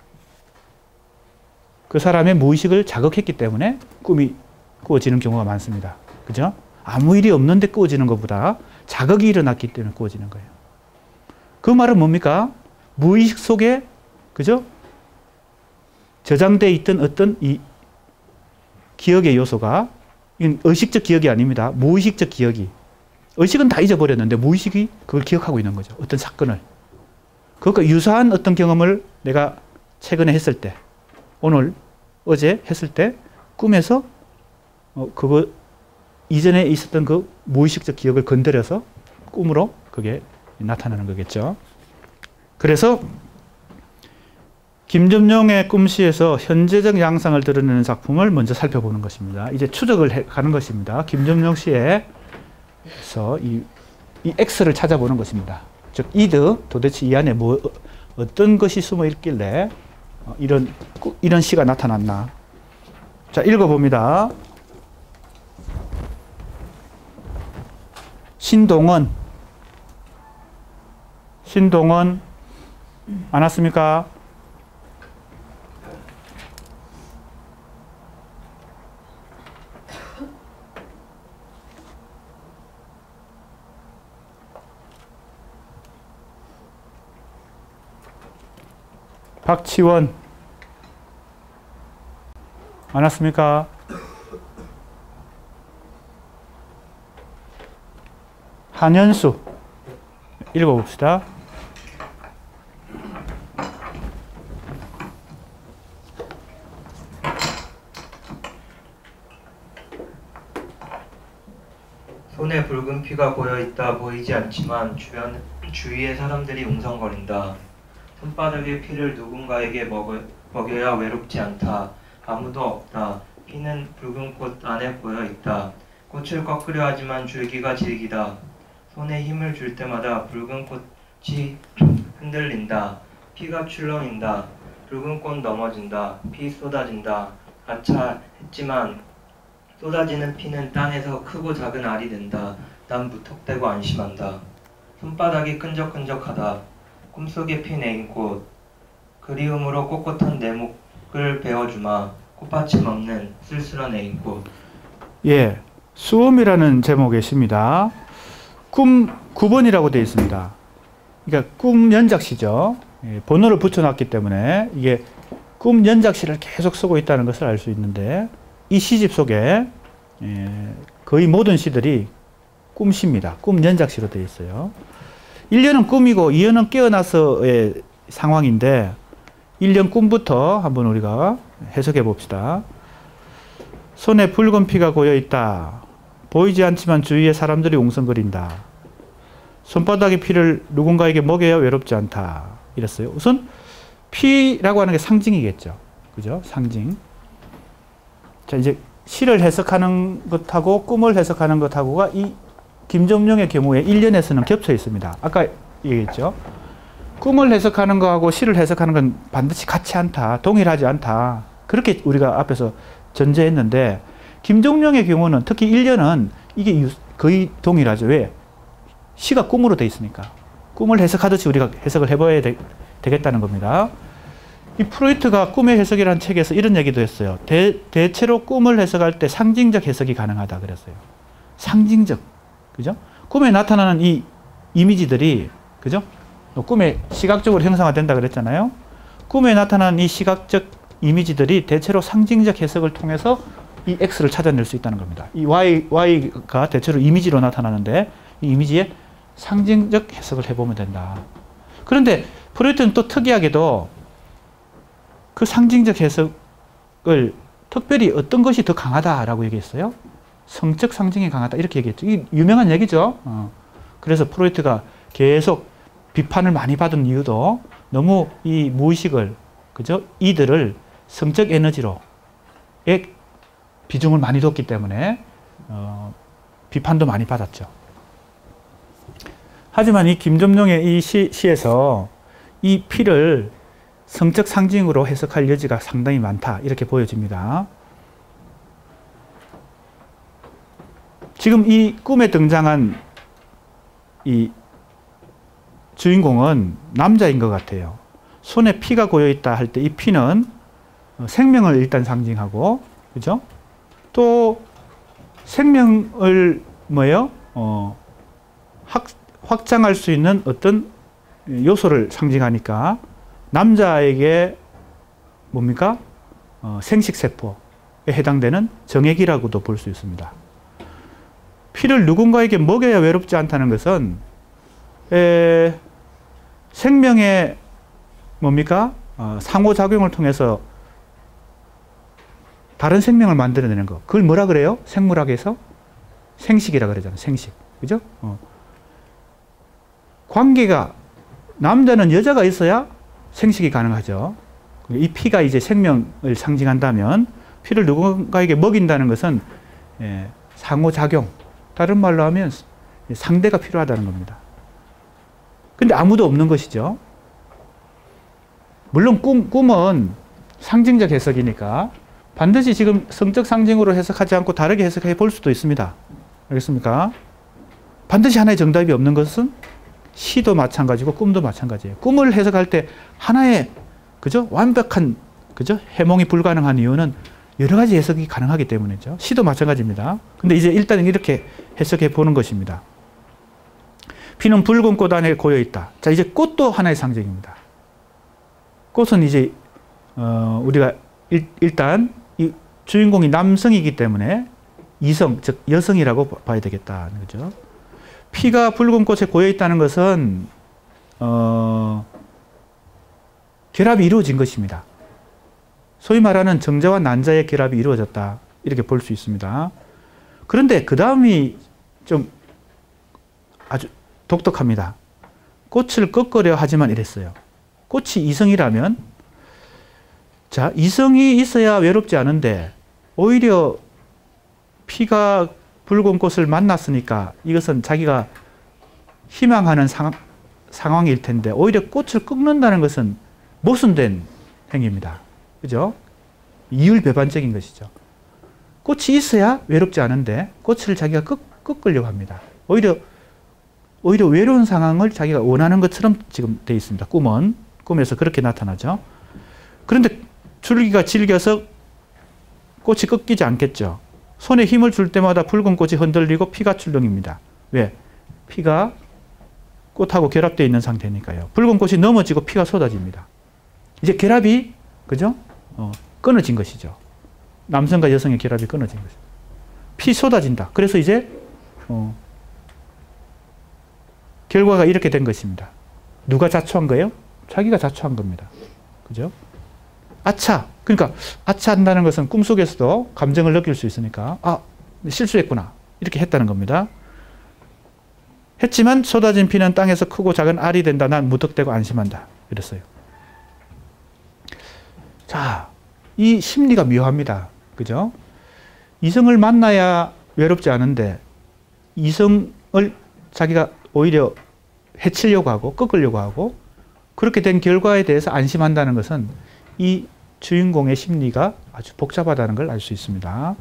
그 사람의 무의식을 자극했기 때문에 꿈이 꾸어지는 경우가 많습니다. 그죠? 아무 일이 없는데 꾸어지는 것보다 자극이 일어났기 때문에 꾸어지는 거예요. 그 말은 뭡니까? 무의식 속에, 그죠? 저장되어 있던 어떤 이 기억의 요소가, 이건 의식적 기억이 아닙니다. 무의식적 기억이. 의식은 다 잊어버렸는데 무의식이 그걸 기억하고 있는 거죠. 어떤 사건을. 그것과 유사한 어떤 경험을 내가 최근에 했을 때, 오늘, 어제 했을 때, 꿈에서 어, 그거 이전에 있었던 그 무의식적 기억을 건드려서 꿈으로 그게 나타나는 거겠죠. 그래서 김점용의 꿈시에서 현재적 양상을 드러내는 작품을 먼저 살펴보는 것입니다. 이제 추적을 해 가는 것입니다. 김점용 시에서 이, 이 X를 찾아보는 것입니다. 즉, 이드, 도대체 이 안에 뭐, 어떤 것이 숨어 있길래 이런, 이런 시가 나타났나. 자, 읽어봅니다. 신동원. 신동원. 안 왔습니까? 박치원. 안 왔습니까? 한현수. 읽어봅시다. 손에 붉은 피가 고여있다. 보이지 않지만 주변, 주위의 사람들이 웅성거린다. 손바닥의 피를 누군가에게 먹어, 먹여야 외롭지 않다. 아무도 없다. 피는 붉은 꽃 안에 고여있다. 꽃을 꺾으려 하지만 줄기가 질기다. 손에 힘을 줄 때마다 붉은 꽃이 흔들린다. 피가 출렁인다. 붉은 꽃 넘어진다. 피 쏟아진다. 아차 했지만 쏟아지는 피는 땅에서 크고 작은 알이 된다. 난 무턱대고 안심한다. 손바닥이 끈적끈적하다. 꿈속에 핀 애인꽃. 그리움으로 꼿꼿한 내 목을 베어주마. 꽃받침 없는 쓸쓸한 애인꽃. 예, 수음이라는 제목의 시입니다. 꿈 구 번이라고 되어 있습니다. 그러니까 꿈 연작시죠. 예, 번호를 붙여놨기 때문에 이게 꿈 연작시를 계속 쓰고 있다는 것을 알 수 있는데, 이 시집 속에 예, 거의 모든 시들이 꿈시입니다. 꿈 연작시로 되어 있어요. 일 년은 꿈이고 이 년은 깨어나서의 상황인데, 일 년 꿈부터 한번 우리가 해석해 봅시다. 손에 붉은 피가 고여 있다. 보이지 않지만 주위에 사람들이 웅성거린다. 손바닥의 피를 누군가에게 먹여야 외롭지 않다. 이랬어요. 우선 피라고 하는 게 상징이겠죠. 그죠? 상징. 자, 이제 시를 해석하는 것하고 꿈을 해석하는 것하고가 이 김점용의 경우에 일 년에서는 겹쳐 있습니다. 아까 얘기했죠. 꿈을 해석하는 거하고 시를 해석하는 건 반드시 같지 않다. 동일하지 않다. 그렇게 우리가 앞에서 전제했는데, 김점용의 경우는 특히 일 년은 이게 거의 동일하죠. 왜? 시가 꿈으로 돼 있으니까. 꿈을 해석하듯이 우리가 해석을 해봐야 되, 되겠다는 겁니다. 이 프로이트가 꿈의 해석이라는 책에서 이런 얘기도 했어요. 대, 대체로 꿈을 해석할 때 상징적 해석이 가능하다 그랬어요. 상징적. 그죠? 꿈에 나타나는 이 이미지들이, 그죠? 꿈에 시각적으로 형상화된다 그랬잖아요. 꿈에 나타나는 이 시각적 이미지들이 대체로 상징적 해석을 통해서 이 X를 찾아낼 수 있다는 겁니다. 이 Y, Y가 대체로 이미지로 나타나는데, 이 이미지에 상징적 해석을 해보면 된다. 그런데 프로이트는 또 특이하게도 그 상징적 해석을 특별히 어떤 것이 더 강하다라고 얘기했어요. 성적 상징이 강하다 이렇게 얘기했죠. 이 유명한 얘기죠. 어. 그래서 프로이트가 계속 비판을 많이 받은 이유도 너무 이 무의식을, 그죠? 이들을 성적 에너지로 의 비중을 많이 뒀기 때문에 어, 비판도 많이 받았죠. 하지만 이 김점룡의 이 시, 시에서 이 피를 성적 상징으로 해석할 여지가 상당히 많다 이렇게 보여집니다. 지금 이 꿈에 등장한 이 주인공은 남자인 것 같아요. 손에 피가 고여있다 할 때 이 피는 생명을 일단 상징하고, 그죠? 또 생명을 뭐예요? 어, 확, 확장할 수 있는 어떤 요소를 상징하니까 남자에게 뭡니까? 어, 생식세포에 해당되는 정액이라고도 볼 수 있습니다. 피를 누군가에게 먹여야 외롭지 않다는 것은 에, 생명의 뭡니까? 어, 상호작용을 통해서 다른 생명을 만들어내는 거. 그걸 뭐라 그래요? 생물학에서 생식이라 그러잖아요. 생식. 그죠? 어. 관계가 남자는 여자가 있어야 생식이 가능하죠. 이 피가 이제 생명을 상징한다면 피를 누군가에게 먹인다는 것은 예, 상호작용. 다른 말로 하면 상대가 필요하다는 겁니다. 근데 아무도 없는 것이죠. 물론 꿈, 꿈은 상징적 해석이니까 반드시 지금 성적 상징으로 해석하지 않고 다르게 해석해 볼 수도 있습니다. 알겠습니까? 반드시 하나의 정답이 없는 것은 시도 마찬가지고 꿈도 마찬가지예요. 꿈을 해석할 때 하나의 그죠? 완벽한 그죠? 해몽이 불가능한 이유는 여러 가지 해석이 가능하기 때문이죠. 시도 마찬가지입니다. 근데 이제 일단 이렇게 해석해 보는 것입니다. 피는 붉은 꽃 안에 고여 있다. 자, 이제 꽃도 하나의 상징입니다. 꽃은 이제 어, 우리가 일, 일단 이 주인공이 남성이기 때문에 이성, 즉 여성이라고 봐야 되겠다는 거죠. 피가 붉은 꽃에 고여 있다는 것은 어, 결합이 이루어진 것입니다. 소위 말하는 정자와 난자의 결합이 이루어졌다. 이렇게 볼 수 있습니다. 그런데 그 다음이 좀 아주 독특합니다. 꽃을 꺾으려 하지만 이랬어요. 꽃이 이성이라면, 자, 이성이 있어야 외롭지 않은데, 오히려 피가 붉은 꽃을 만났으니까 이것은 자기가 희망하는 상, 상황일 텐데, 오히려 꽃을 꺾는다는 것은 모순된 행위입니다. 그죠? 이율배반적인 것이죠. 꽃이 있어야 외롭지 않은데 꽃을 자기가 꺾, 꺾으려고 합니다. 오히려 오히려 외로운 상황을 자기가 원하는 것처럼 지금 되어 있습니다. 꿈은 꿈에서 그렇게 나타나죠. 그런데 줄기가 질겨서 꽃이 꺾이지 않겠죠. 손에 힘을 줄 때마다 붉은 꽃이 흔들리고 피가 출렁입니다. 왜? 피가 꽃하고 결합되어 있는 상태니까요. 붉은 꽃이 넘어지고 피가 쏟아집니다. 이제 결합이 그죠? 어, 끊어진 것이죠. 남성과 여성의 결합이 끊어진 것이죠. 피 쏟아진다. 그래서 이제 어, 결과가 이렇게 된 것입니다. 누가 자초한 거예요? 자기가 자초한 겁니다. 그죠? 아차. 그러니까 아차 한다는 것은 꿈속에서도 감정을 느낄 수 있으니까 아, 실수했구나. 이렇게 했다는 겁니다. 했지만 쏟아진 피는 땅에서 크고 작은 알이 된다. 난 무턱대고 안심한다. 이랬어요. 자, 이 심리가 묘합니다. 그죠? 이성을 만나야 외롭지 않은데 이성을 자기가 오히려 해치려고 하고 꺾으려고 하고 그렇게 된 결과에 대해서 안심한다는 것은 이 주인공의 심리가 아주 복잡하다는 걸 알 수 있습니다.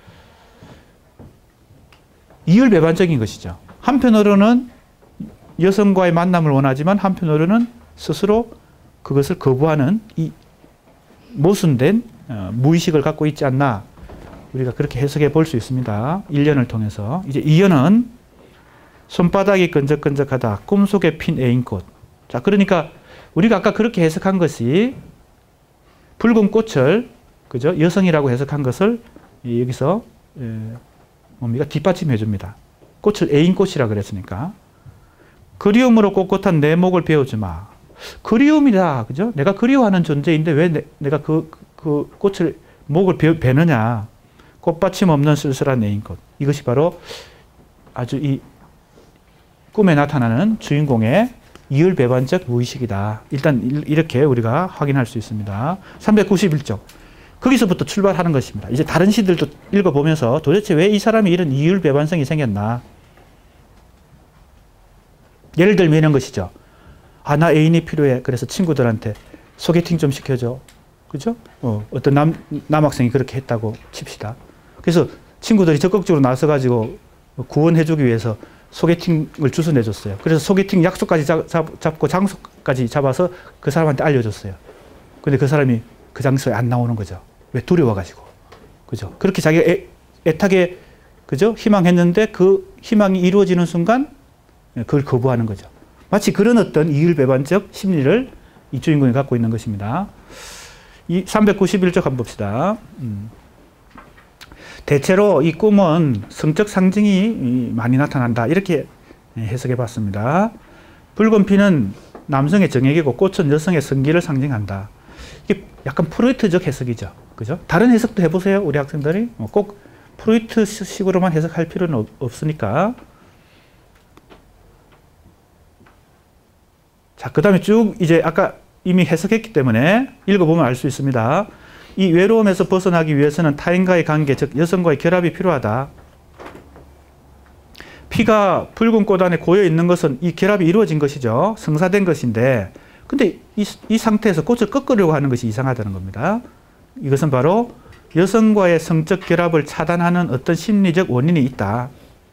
이율배반적인 것이죠. 한편으로는 여성과의 만남을 원하지만 한편으로는 스스로 그것을 거부하는 이 모순된 무의식을 갖고 있지 않나 우리가 그렇게 해석해 볼 수 있습니다. 일 년을 통해서. 이제 이 년은 손바닥이 끈적끈적하다. 꿈속에 핀 애인꽃. 자, 그러니까 우리가 아까 그렇게 해석한 것이 붉은 꽃을 그죠? 여성이라고 해석한 것을 여기서 에, 뭡니까? 뒷받침해 줍니다. 꽃을 애인꽃이라 그랬으니까. 그리움으로 꼿꼿한 내 목을 베어주마. 그리움이다. 그죠? 내가 그리워하는 존재인데 왜 내, 내가 그, 그 꽃을, 목을 베, 베느냐. 꽃받침 없는 쓸쓸한 애인꽃. 이것이 바로 아주 이 꿈에 나타나는 주인공의 이율배반적 무의식이다. 일단 이렇게 우리가 확인할 수 있습니다. 삼백구십일 쪽. 거기서부터 출발하는 것입니다. 이제 다른 시들도 읽어보면서 도대체 왜 이 사람이 이런 이율배반성이 생겼나. 예를 들면 이런 것이죠. 아, 나 애인이 필요해. 그래서 친구들한테 소개팅 좀 시켜줘. 그죠? 어, 어떤 남, 남학생이 그렇게 했다고 칩시다. 그래서 친구들이 적극적으로 나서가지고 구원해주기 위해서 소개팅을 주소 내줬어요. 그래서 소개팅 약속까지 잡, 잡, 잡고 장소까지 잡아서 그 사람한테 알려줬어요. 근데 그 사람이 그 장소에 안 나오는 거죠. 왜? 두려워가지고. 그죠? 그렇게 자기가 애, 애타게, 그죠? 희망했는데 그 희망이 이루어지는 순간 그걸 거부하는 거죠. 마치 그런 어떤 이율배반적 심리를 이 주인공이 갖고 있는 것입니다. 이 삼백구십일 쪽 한번 봅시다. 음. 대체로 이 꿈은 성적 상징이 많이 나타난다. 이렇게 해석해 봤습니다. 붉은 피는 남성의 정액이고 꽃은 여성의 성기를 상징한다. 이게 약간 프로이트적 해석이죠. 그죠? 다른 해석도 해보세요. 우리 학생들이. 꼭 프로이트식으로만 해석할 필요는 없, 없으니까. 자, 그 다음에 쭉 이제 아까 이미 해석했기 때문에 읽어보면 알 수 있습니다. 이 외로움에서 벗어나기 위해서는 타인과의 관계, 즉 여성과의 결합이 필요하다. 피가 붉은 꽃 안에 고여 있는 것은 이 결합이 이루어진 것이죠. 성사된 것인데, 근데 이, 이 상태에서 꽃을 꺾으려고 하는 것이 이상하다는 겁니다. 이것은 바로 여성과의 성적 결합을 차단하는 어떤 심리적 원인이 있다.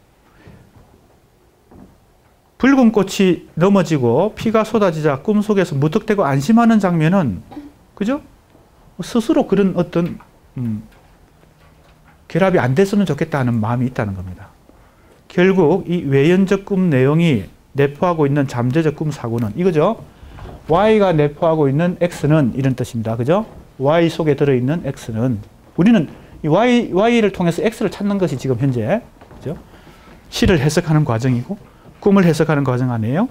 붉은 꽃이 넘어지고 피가 쏟아지자 꿈속에서 무턱대고 안심하는 장면은, 그죠? 스스로 그런 어떤 음, 결합이 안 됐으면 좋겠다는 마음이 있다는 겁니다. 결국 이 외연적 꿈 내용이 내포하고 있는 잠재적 꿈 사고는 이거죠. Y가 내포하고 있는 X는 이런 뜻입니다. 그죠? Y 속에 들어있는 X는, 우리는 이 Y, Y를 통해서 X를 찾는 것이 지금 현재, 그죠? 시를 해석하는 과정이고 꿈을 해석하는 과정 아니에요?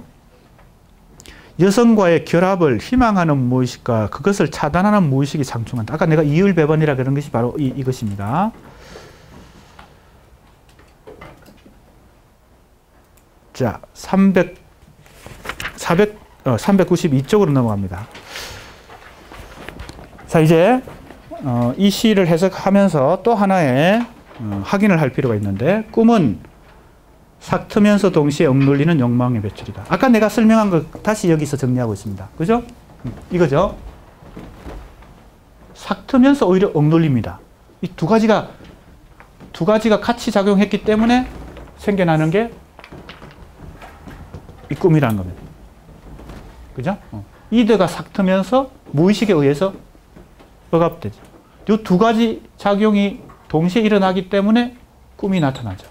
여성과의 결합을 희망하는 무의식과 그것을 차단하는 무의식이 상충한다. 아까 내가 이율배반이라 그런 것이 바로 이, 이것입니다. 자, 삼백, 사백, 어, 삼백구십이 쪽으로 넘어갑니다. 자, 이제 어, 이 시를 해석하면서 또 하나의 어, 확인을 할 필요가 있는데, 꿈은 삭트면서 동시에 억눌리는 욕망의 배출이다. 아까 내가 설명한 거 다시 여기서 정리하고 있습니다. 그죠? 이거죠? 삭트면서 오히려 억눌립니다. 이 두 가지가, 두 가지가 같이 작용했기 때문에 생겨나는 게 이 꿈이라는 겁니다. 그죠? 어. 이드가 삭트면서 무의식에 의해서 억압되죠. 이 두 가지 작용이 동시에 일어나기 때문에 꿈이 나타나죠.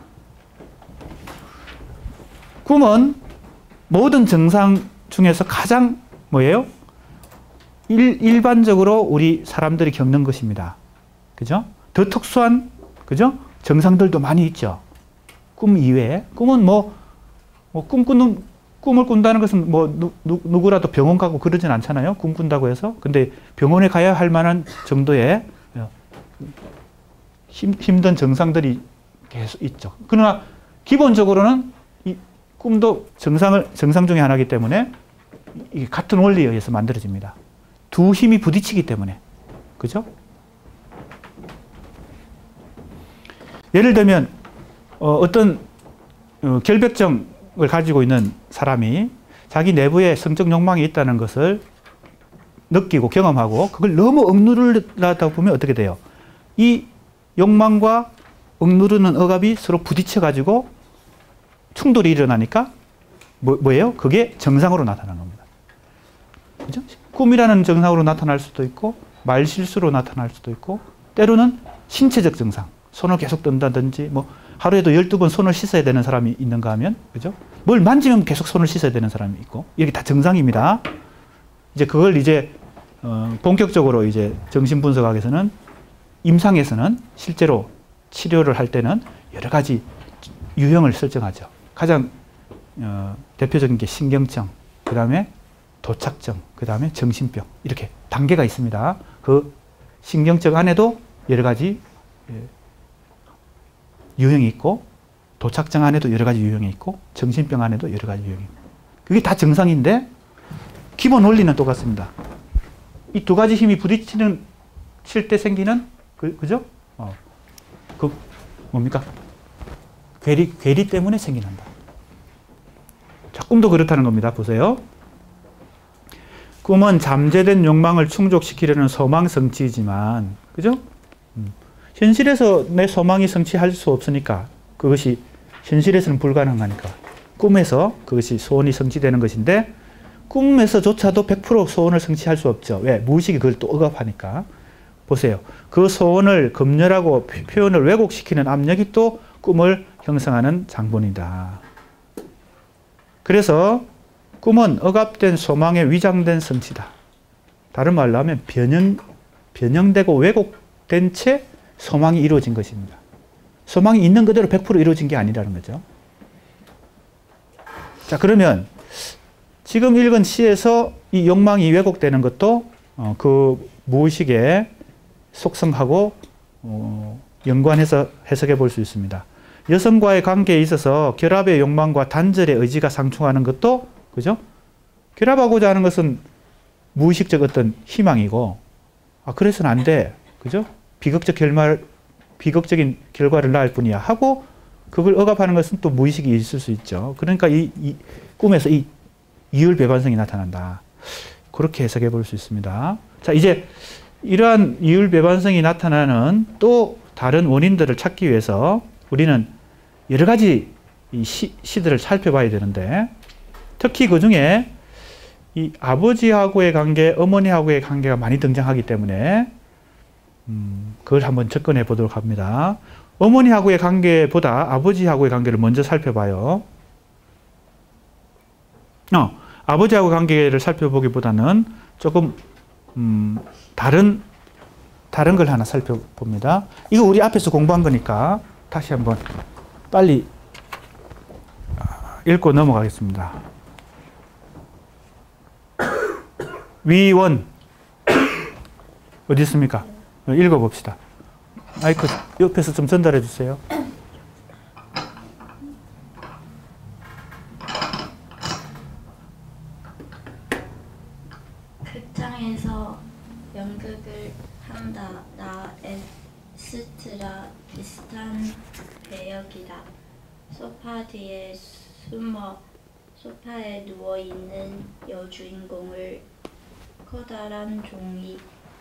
꿈은 모든 증상 중에서 가장 뭐예요? 일, 일반적으로 우리 사람들이 겪는 것입니다. 그죠? 더 특수한, 그죠? 증상들도 많이 있죠. 꿈 이외에. 꿈은 뭐, 뭐 꿈 꾸는, 꿈을 꾼다는 것은 뭐, 누, 누, 누구라도 병원 가고 그러진 않잖아요. 꿈 꾼다고 해서. 근데 병원에 가야 할 만한 정도의 힘, 힘든 증상들이 계속 있죠. 그러나 기본적으로는 이 꿈도 정상을, 정상 중에 하나이기 때문에 이게 같은 원리에 의해서 만들어집니다. 두 힘이 부딪히기 때문에. 그죠? 예를 들면, 어, 어떤 어, 결벽증을 가지고 있는 사람이 자기 내부에 성적 욕망이 있다는 것을 느끼고 경험하고 그걸 너무 억누르다 보면 어떻게 돼요? 이 욕망과 억누르는 억압이 서로 부딪혀가지고 충돌이 일어나니까 뭐, 뭐예요? 그게 정상으로 나타나는 겁니다. 그죠? 꿈이라는 정상으로 나타날 수도 있고 말실수로 나타날 수도 있고 때로는 신체적 증상, 손을 계속 뜬다든지 뭐 하루에도 열두 번 손을 씻어야 되는 사람이 있는가 하면 그죠? 뭘 만지면 계속 손을 씻어야 되는 사람이 있고 이게 다 정상입니다. 이제 그걸 이제 어, 본격적으로 이제 정신분석학에서는 임상에서는 실제로 치료를 할 때는 여러 가지 유형을 설정하죠. 가장 어, 대표적인 게 신경증, 그 다음에 도착증, 그 다음에 정신병 이렇게 단계가 있습니다. 그 신경증 안에도 여러 가지 예, 유형이 있고 도착증 안에도 여러 가지 유형이 있고 정신병 안에도 여러 가지 유형이 있고 그게 다 정상인데 기본 원리는 똑같습니다. 이 두 가지 힘이 부딪히는 칠 때 생기는 그, 그죠? 어, 그 뭡니까? 괴리, 괴리 때문에 생긴다. 자, 꿈도 그렇다는 겁니다. 보세요. 꿈은 잠재된 욕망을 충족시키려는 소망 성취이지만, 그죠? 음. 현실에서 내 소망이 성취할 수 없으니까 그것이 현실에서는 불가능하니까 꿈에서 그것이 소원이 성취되는 것인데 꿈에서조차도 백 퍼센트 소원을 성취할 수 없죠. 왜? 무의식이 그걸 또 억압하니까. 보세요. 그 소원을 검열하고 표현을 왜곡시키는 압력이 또 꿈을 형성하는 장본이다. 그래서 꿈은 억압된 소망의 위장된 성취다. 다른 말로 하면 변형, 변형되고 왜곡된 채 소망이 이루어진 것입니다. 소망이 있는 그대로 백 퍼센트 이루어진 게 아니라는 거죠. 자, 그러면 지금 읽은 시에서 이 욕망이 왜곡되는 것도 어, 그 무의식의 속성하고 어, 연관해서 해석해 볼 수 있습니다. 여성과의 관계에 있어서 결합의 욕망과 단절의 의지가 상충하는 것도, 그죠? 결합하고자 하는 것은 무의식적 어떤 희망이고, 아, 그래서는 안 돼. 그죠? 비극적 결말, 비극적인 결과를 낳을 뿐이야. 하고, 그걸 억압하는 것은 또 무의식이 있을 수 있죠. 그러니까 이, 이 꿈에서 이 이율 배반성이 나타난다. 그렇게 해석해 볼 수 있습니다. 자, 이제 이러한 이율 배반성이 나타나는 또 다른 원인들을 찾기 위해서 우리는 여러 가지 이 시, 시들을 살펴봐야 되는데, 특히 그 중에 이 아버지하고의 관계, 어머니하고의 관계가 많이 등장하기 때문에 음, 그걸 한번 접근해 보도록 합니다. 어머니하고의 관계보다 아버지하고의 관계를 먼저 살펴봐요. 어, 아버지하고 관계를 살펴보기보다는 조금 음, 다른 다른 걸 하나 살펴봅니다. 이거 우리 앞에서 공부한 거니까 다시 한번 빨리 읽고 넘어가겠습니다. 위원 어디 있습니까? 읽어봅시다. 마이크 옆에서 좀 전달해 주세요. 극장에서 연극을 한다. 나 에스트라 비슷한 배역이다. 소파 뒤에 숨어 소파에 누워있는 여주인공을 커다란 종이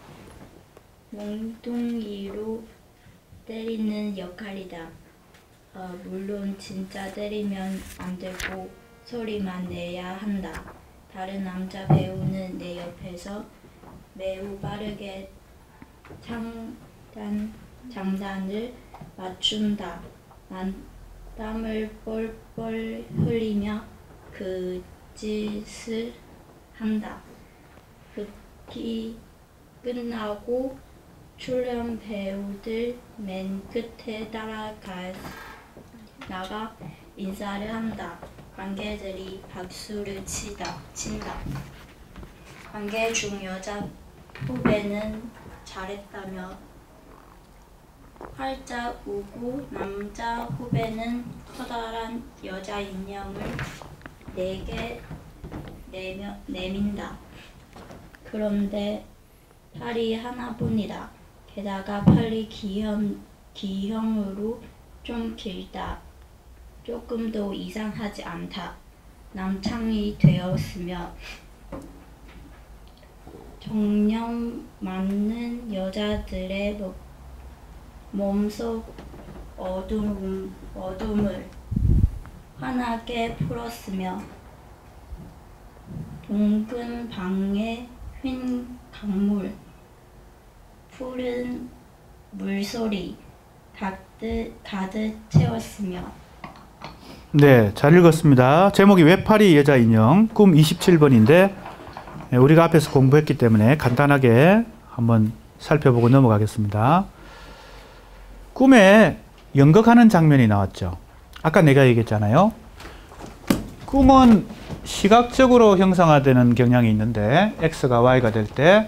몽둥이로 때리는 역할이다. 어, 물론 진짜 때리면 안 되고 소리만 내야 한다. 다른 남자 배우는 내 옆에서 매우 빠르게 장단, 장단을 맞춘다. 난 땀을 뻘뻘 흘리며 그 짓을 한다. 극이 끝나고 출연 배우들 맨 끝에 따라가 나가 인사를 한다. 관객들이 박수를 치다, 친다. 관객 중 여자 후배는 잘했다며 활짝 웃고 남자 후배는 커다란 여자 인형을 내게 내며, 내민다. 그런데 팔이 하나뿐이다. 게다가 팔이 기형, 기형으로 좀 길다. 조금도 이상하지 않다. 남창이 되었으며 정령 많은 여자들의 몸속 어둠, 어둠을 환하게 풀었으며 동근 방에 휜 강물, 푸른 물소리 가득, 가득 채웠으며. 네, 잘 읽었습니다. 제목이 외파리 여자 인형, 꿈 이십칠 번인데 우리가 앞에서 공부했기 때문에 간단하게 한번 살펴보고 넘어가겠습니다. 꿈에 연극하는 장면이 나왔죠. 아까 내가 얘기했잖아요. 꿈은 시각적으로 형상화되는 경향이 있는데 X가 Y가 될 때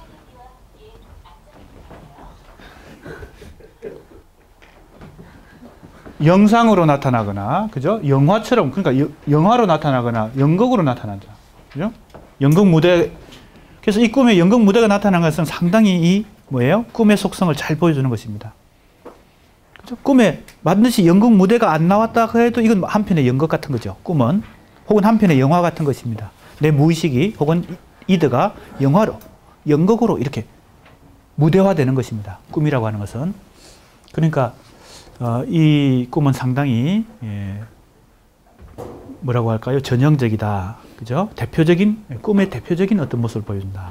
영상으로 나타나거나, 그죠? 영화처럼, 그러니까 여, 영화로 나타나거나 연극으로 나타나죠. 그죠? 연극 무대, 그래서 이 꿈에 연극 무대가 나타난 것은 상당히 이 뭐예요? 꿈의 속성을 잘 보여주는 것입니다. 그렇죠? 꿈에 반드시 연극 무대가 안 나왔다 해도 이건 한편의 연극 같은 거죠. 꿈은. 혹은 한편의 영화 같은 것입니다. 내 무의식이 혹은 이드가 영화로, 연극으로 이렇게 무대화되는 것입니다. 꿈이라고 하는 것은. 그러니까 어, 이 꿈은 상당히 예, 뭐라고 할까요? 전형적이다. 그죠? 대표적인, 꿈의 대표적인 어떤 모습을 보여준다.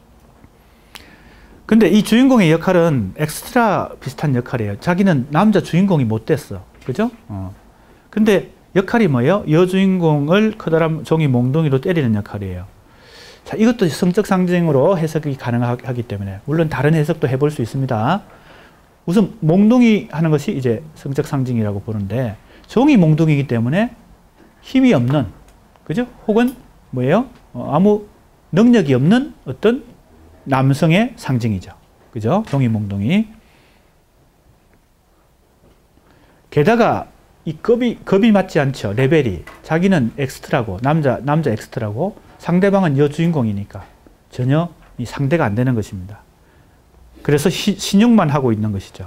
근데 이 주인공의 역할은 엑스트라 비슷한 역할이에요. 자기는 남자 주인공이 못 됐어. 그죠? 어. 근데 역할이 뭐예요? 여주인공을 커다란 종이 몽둥이로 때리는 역할이에요. 자, 이것도 성적 상징으로 해석이 가능하기 때문에, 물론 다른 해석도 해볼 수 있습니다. 우선 몽둥이 하는 것이 이제 성적 상징이라고 보는데, 종이 몽둥이기 때문에 힘이 없는, 그죠? 혹은 뭐예요? 어, 아무 능력이 없는 어떤 남성의 상징이죠. 그죠? 종이 몽둥이. 게다가 이 급이, 급이 맞지 않죠. 레벨이. 자기는 엑스트라고, 남자, 남자 엑스트라고, 상대방은 여주인공이니까 전혀 이 상대가 안 되는 것입니다. 그래서 시, 신용만 하고 있는 것이죠.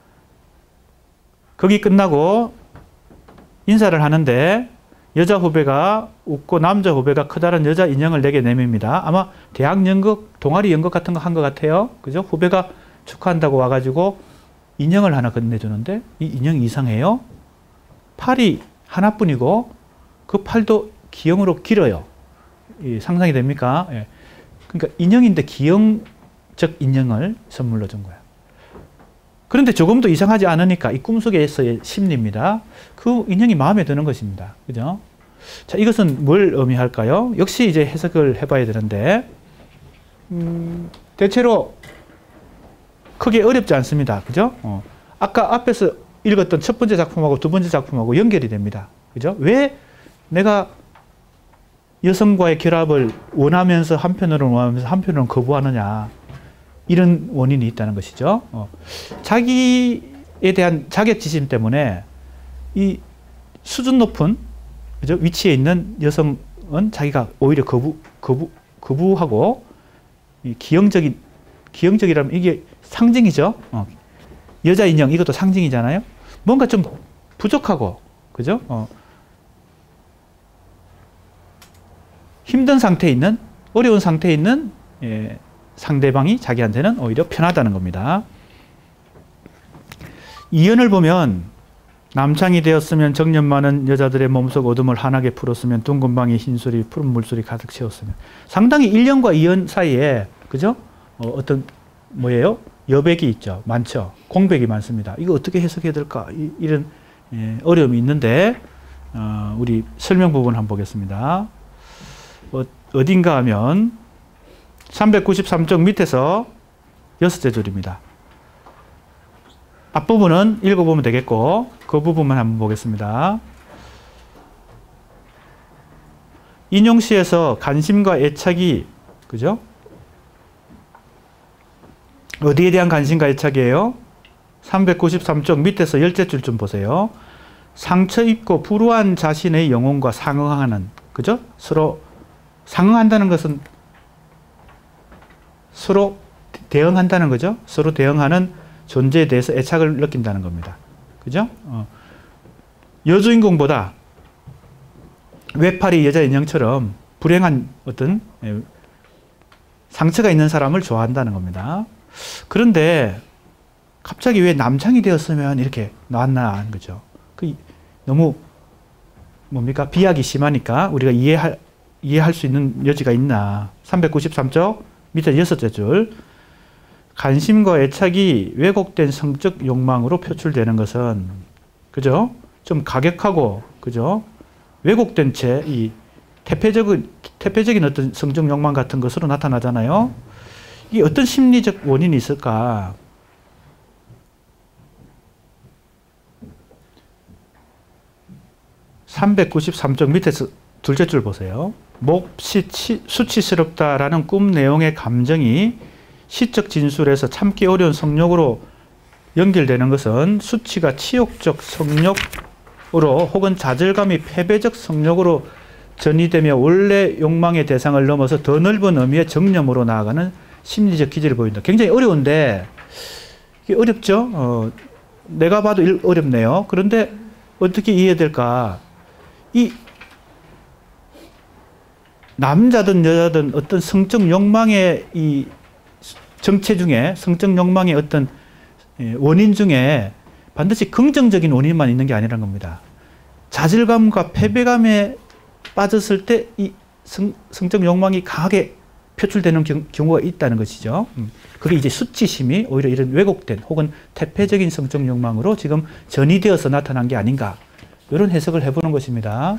거기 끝나고 인사를 하는데 여자 후배가 웃고 남자 후배가 커다란 여자 인형을 내게 내밉니다. 아마 대학 연극, 동아리 연극 같은 거 한 것 같아요. 그죠? 후배가 축하한다고 와가지고 인형을 하나 건네주는데 이 인형이 이상해요. 팔이 하나뿐이고 그 팔도 기형으로 길어요. 상상이 됩니까? 예. 그러니까 인형인데 기형적 인형을 선물로 준 거야. 그런데 조금도 이상하지 않으니까 이 꿈속에서의 심리입니다. 그 인형이 마음에 드는 것입니다. 그죠? 자, 이것은 뭘 의미할까요? 역시 이제 해석을 해봐야 되는데, 음, 대체로 크게 어렵지 않습니다. 그죠? 어. 아까 앞에서 읽었던 첫 번째 작품하고 두 번째 작품하고 연결이 됩니다. 그죠? 왜 내가 여성과의 결합을 원하면서 한편으로는 원하면서 한편으로는 거부하느냐. 이런 원인이 있다는 것이죠. 어. 자기에 대한 자격지심 때문에 이 수준 높은, 그죠? 위치에 있는 여성은 자기가 오히려 거부, 거부, 거부하고, 이 기형적인, 기형적이라면 이게 상징이죠. 어. 여자 인형, 이것도 상징이잖아요. 뭔가 좀 부족하고, 그죠? 어. 힘든 상태에 있는, 어려운 상태에 있는, 예, 상대방이 자기한테는 오히려 편하다는 겁니다. 이연을 보면 남창이 되었으면 정년 많은 여자들의 몸속 어둠을 환하게 풀었으면 둥근 방에 흰술이 푸른 물소리 가득 채웠으면, 상당히 일년과 이연 사이에, 그죠? 어, 어떤 뭐예요? 여백이 있죠. 많죠. 공백이 많습니다. 이거 어떻게 해석해야 될까? 이, 이런 예, 어려움이 있는데 어, 우리 설명 부분 한번 보겠습니다. 어, 어딘가 하면 삼백구십삼 쪽 밑에서 여섯째 줄입니다. 앞부분은 읽어보면 되겠고 그 부분만 한번 보겠습니다. 인용시에서 관심과 애착이, 그죠? 어디에 대한 관심과 애착이에요? 삼백구십삼 쪽 밑에서 열째 줄 좀 보세요. 상처 입고 불우한 자신의 영혼과 상응하는, 그죠? 서로 상응한다는 것은 서로 대응한다는 거죠. 서로 대응하는 존재에 대해서 애착을 느낀다는 겁니다. 그죠? 어. 여주인공보다 외팔이 여자 인형처럼 불행한 어떤 예, 상처가 있는 사람을 좋아한다는 겁니다. 그런데 갑자기 왜 남창이 되었으면 이렇게 나왔나 하는 거죠. 그 너무 뭡니까? 비약이 심하니까 우리가 이해할, 이해할 수 있는 여지가 있나. 삼백구십삼 쪽 밑에 여섯째 줄. 관심과 애착이 왜곡된 성적 욕망으로 표출되는 것은, 그죠? 좀 가격하고, 그죠? 왜곡된 채 이 태폐적인, 태폐적인 어떤 성적 욕망 같은 것으로 나타나잖아요. 이게 어떤 심리적 원인이 있을까? 삼백구십삼 쪽 밑에서 둘째 줄 보세요. 몹시 치, 수치스럽다라는 꿈 내용의 감정이 시적 진술에서 참기 어려운 성욕으로 연결되는 것은 수치가 치욕적 성욕으로 혹은 좌절감이 패배적 성욕으로 전이되며 원래 욕망의 대상을 넘어서 더 넓은 의미의 정념으로 나아가는 심리적 기제를 보인다. 굉장히 어려운데 이게 어렵죠. 어, 내가 봐도 어렵네요. 그런데 어떻게 이해될까? 이 남자든 여자든 어떤 성적 욕망의 이 정체 중에 성적 욕망의 어떤 원인 중에 반드시 긍정적인 원인만 있는 게 아니라는 겁니다. 좌절감과 패배감에 빠졌을 때 이 성적 욕망이 강하게 표출되는 경, 경우가 있다는 것이죠. 그게 이제 수치심이 오히려 이런 왜곡된 혹은 태폐적인 성적 욕망으로 지금 전이되어서 나타난 게 아닌가, 이런 해석을 해보는 것입니다.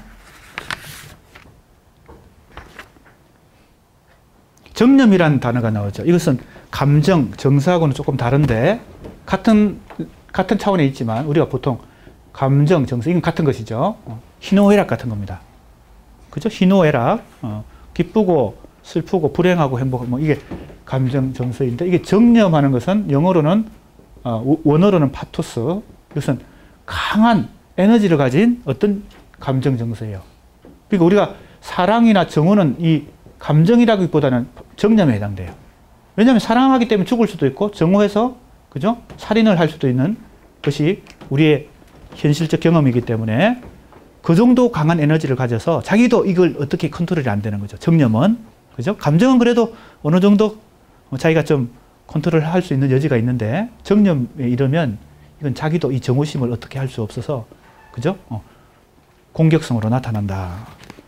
정념이라는 단어가 나오죠. 이것은 감정, 정서하고는 조금 다른데 같은 같은 차원에 있지만 우리가 보통 감정, 정서 이건 같은 것이죠. 희노애락 같은 겁니다. 그죠? 희노애락, 어, 기쁘고 슬프고 불행하고 행복하고 뭐 이게 감정, 정서인데 이게 정념하는 것은 영어로는 어, 원어로는 파토스. 이것은 강한 에너지를 가진 어떤 감정, 정서예요. 그러니까 우리가 사랑이나 정오는 이 감정이라기보다는 정념에 해당돼요. 왜냐하면 사랑하기 때문에 죽을 수도 있고 정오해서 그죠? 살인을 할 수도 있는 것이 우리의 현실적 경험이기 때문에 그 정도 강한 에너지를 가져서 자기도 이걸 어떻게 컨트롤이 안 되는 거죠. 정념은. 그죠? 감정은 그래도 어느 정도 자기가 좀 컨트롤 할 수 있는 여지가 있는데 정념에 이르면 이건 자기도 이 정오심을 어떻게 할 수 없어서 그죠? 어, 공격성으로 나타난다.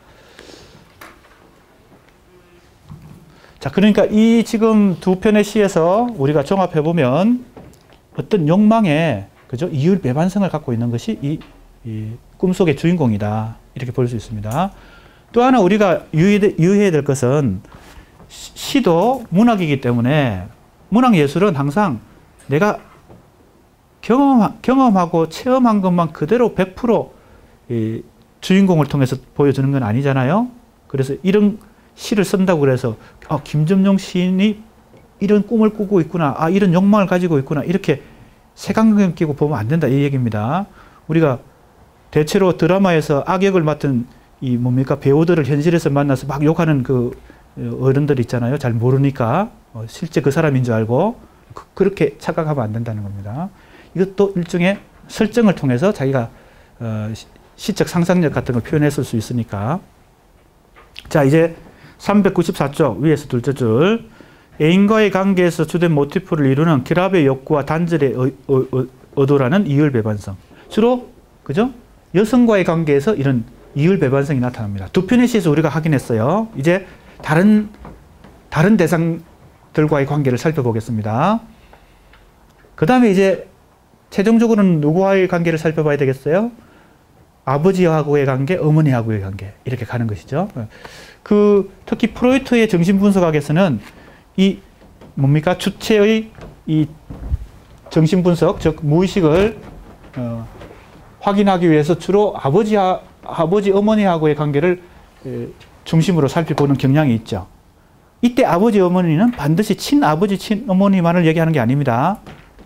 자, 그러니까 이 지금 두 편의 시에서 우리가 종합해 보면 어떤 욕망에 그죠? 이율 배반성을 갖고 있는 것이 이, 이 꿈속의 주인공이다. 이렇게 볼 수 있습니다. 또 하나 우리가 유의, 유의해야 될 것은 시도 문학이기 때문에 문학 예술은 항상 내가 경험, 경험하고 체험한 것만 그대로 백 퍼센트 이 주인공을 통해서 보여주는 건 아니잖아요. 그래서 이런 시를 쓴다고 그래서 아, 김점용 시인이 이런 꿈을 꾸고 있구나, 아, 이런 욕망을 가지고 있구나, 이렇게 색안경 끼고 보면 안 된다, 이 얘기입니다. 우리가 대체로 드라마에서 악역을 맡은 이 뭡니까 배우들을 현실에서 만나서 막 욕하는 그 어른들 있잖아요. 잘 모르니까 어, 실제 그 사람인 줄 알고 그, 그렇게 착각하면 안 된다는 겁니다. 이것도 일종의 설정을 통해서 자기가 어, 시적 상상력 같은 걸 표현했을 수 있으니까. 자, 이제 삼백구십사 쪽 위에서 둘째 줄, 애인과의 관계에서 주된 모티프를 이루는 결합의 욕구와 단절의 어, 어, 어, 의도라는 이율 배반성. 주로 그죠? 여성과의 관계에서 이런 이율 배반성이 나타납니다. 두 편의 시에서 우리가 확인했어요. 이제 다른 다른 대상들과의 관계를 살펴보겠습니다. 그 다음에 이제 최종적으로는 누구와의 관계를 살펴봐야 되겠어요? 아버지하고의 관계, 어머니하고의 관계, 이렇게 가는 것이죠. 그 특히 프로이트의 정신분석학에서는 이 뭡니까 주체의 이 정신분석, 즉 무의식을 어, 확인하기 위해서 주로 아버지와 아버지, 어머니하고의 관계를 에, 중심으로 살펴보는 경향이 있죠. 이때 아버지, 어머니는 반드시 친아버지, 친어머니만을 얘기하는 게 아닙니다.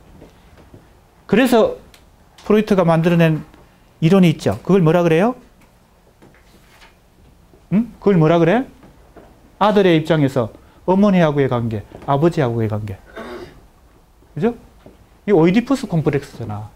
그래서 프로이트가 만들어낸 이론이 있죠. 그걸 뭐라 그래요? 응? 그걸 뭐라 그래? 아들의 입장에서 어머니하고의 관계, 아버지하고의 관계. 그죠? 이 오이디푸스 콤플렉스잖아.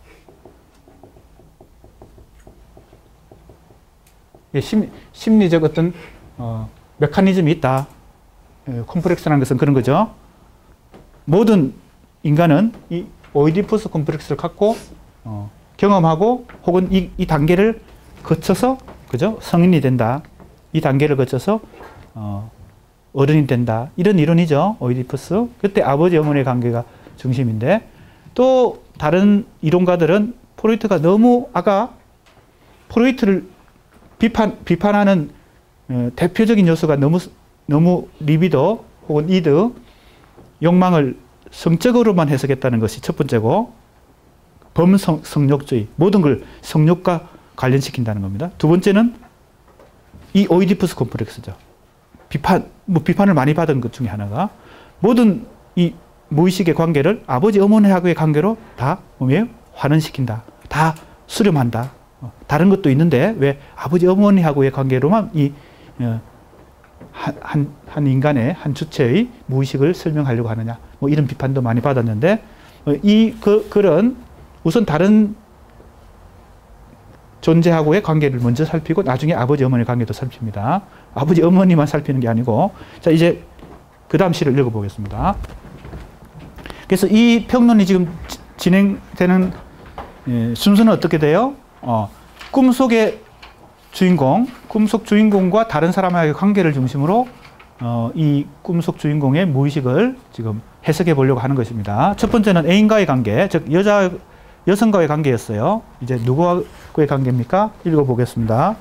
심, 심리적 어떤 어, 메커니즘이 있다. 에, 콤플렉스라는 것은 그런 거죠. 모든 인간은 이 오이디푸스 콤플렉스를 갖고 어, 경험하고 혹은 이, 이 단계를 거쳐서 그죠? 성인이 된다. 이 단계를 거쳐서 어, 어른이 된다. 이런 이론이죠. 오이디푸스. 그때 아버지 어머니의 관계가 중심인데, 또 다른 이론가들은 프로이트가 너무 아까 프로이트를 비판, 비판하는 어, 대표적인 요소가 너무, 너무 리비도 혹은 이드, 욕망을 성적으로만 해석했다는 것이 첫 번째고, 범성욕주의, 모든 걸 성욕과 관련시킨다는 겁니다. 두 번째는 이 오이디푸스 콤플렉스죠. 비판, 뭐 비판을 많이 받은 것 중에 하나가 모든 이 무의식의 관계를 아버지, 어머니하고의 관계로 다 뭐예요? 환원시킨다. 다 수렴한다. 다른 것도 있는데 왜 아버지, 어머니하고의 관계로만 이 어, 한, 한, 한 인간의 한 주체의 무의식을 설명하려고 하느냐 뭐 이런 비판도 많이 받았는데 어, 이 그, 그런 우선 다른 존재하고의 관계를 먼저 살피고 나중에 아버지 어머니의 관계도 살핍니다. 아버지 어머니만 살피는 게 아니고 자 이제 그 다음 시를 읽어보겠습니다. 그래서 이 평론이 지금 진행되는 예, 순서는 어떻게 돼요? 어, 꿈속의 주인공, 꿈속 주인공과 다른 사람과의 관계를 중심으로 어, 이 꿈속 주인공의 무의식을 지금 해석해 보려고 하는 것입니다. 첫 번째는 애인과의 관계, 즉 여자 여성과의 관계였어요. 이제 누구와의 관계입니까? 읽어보겠습니다.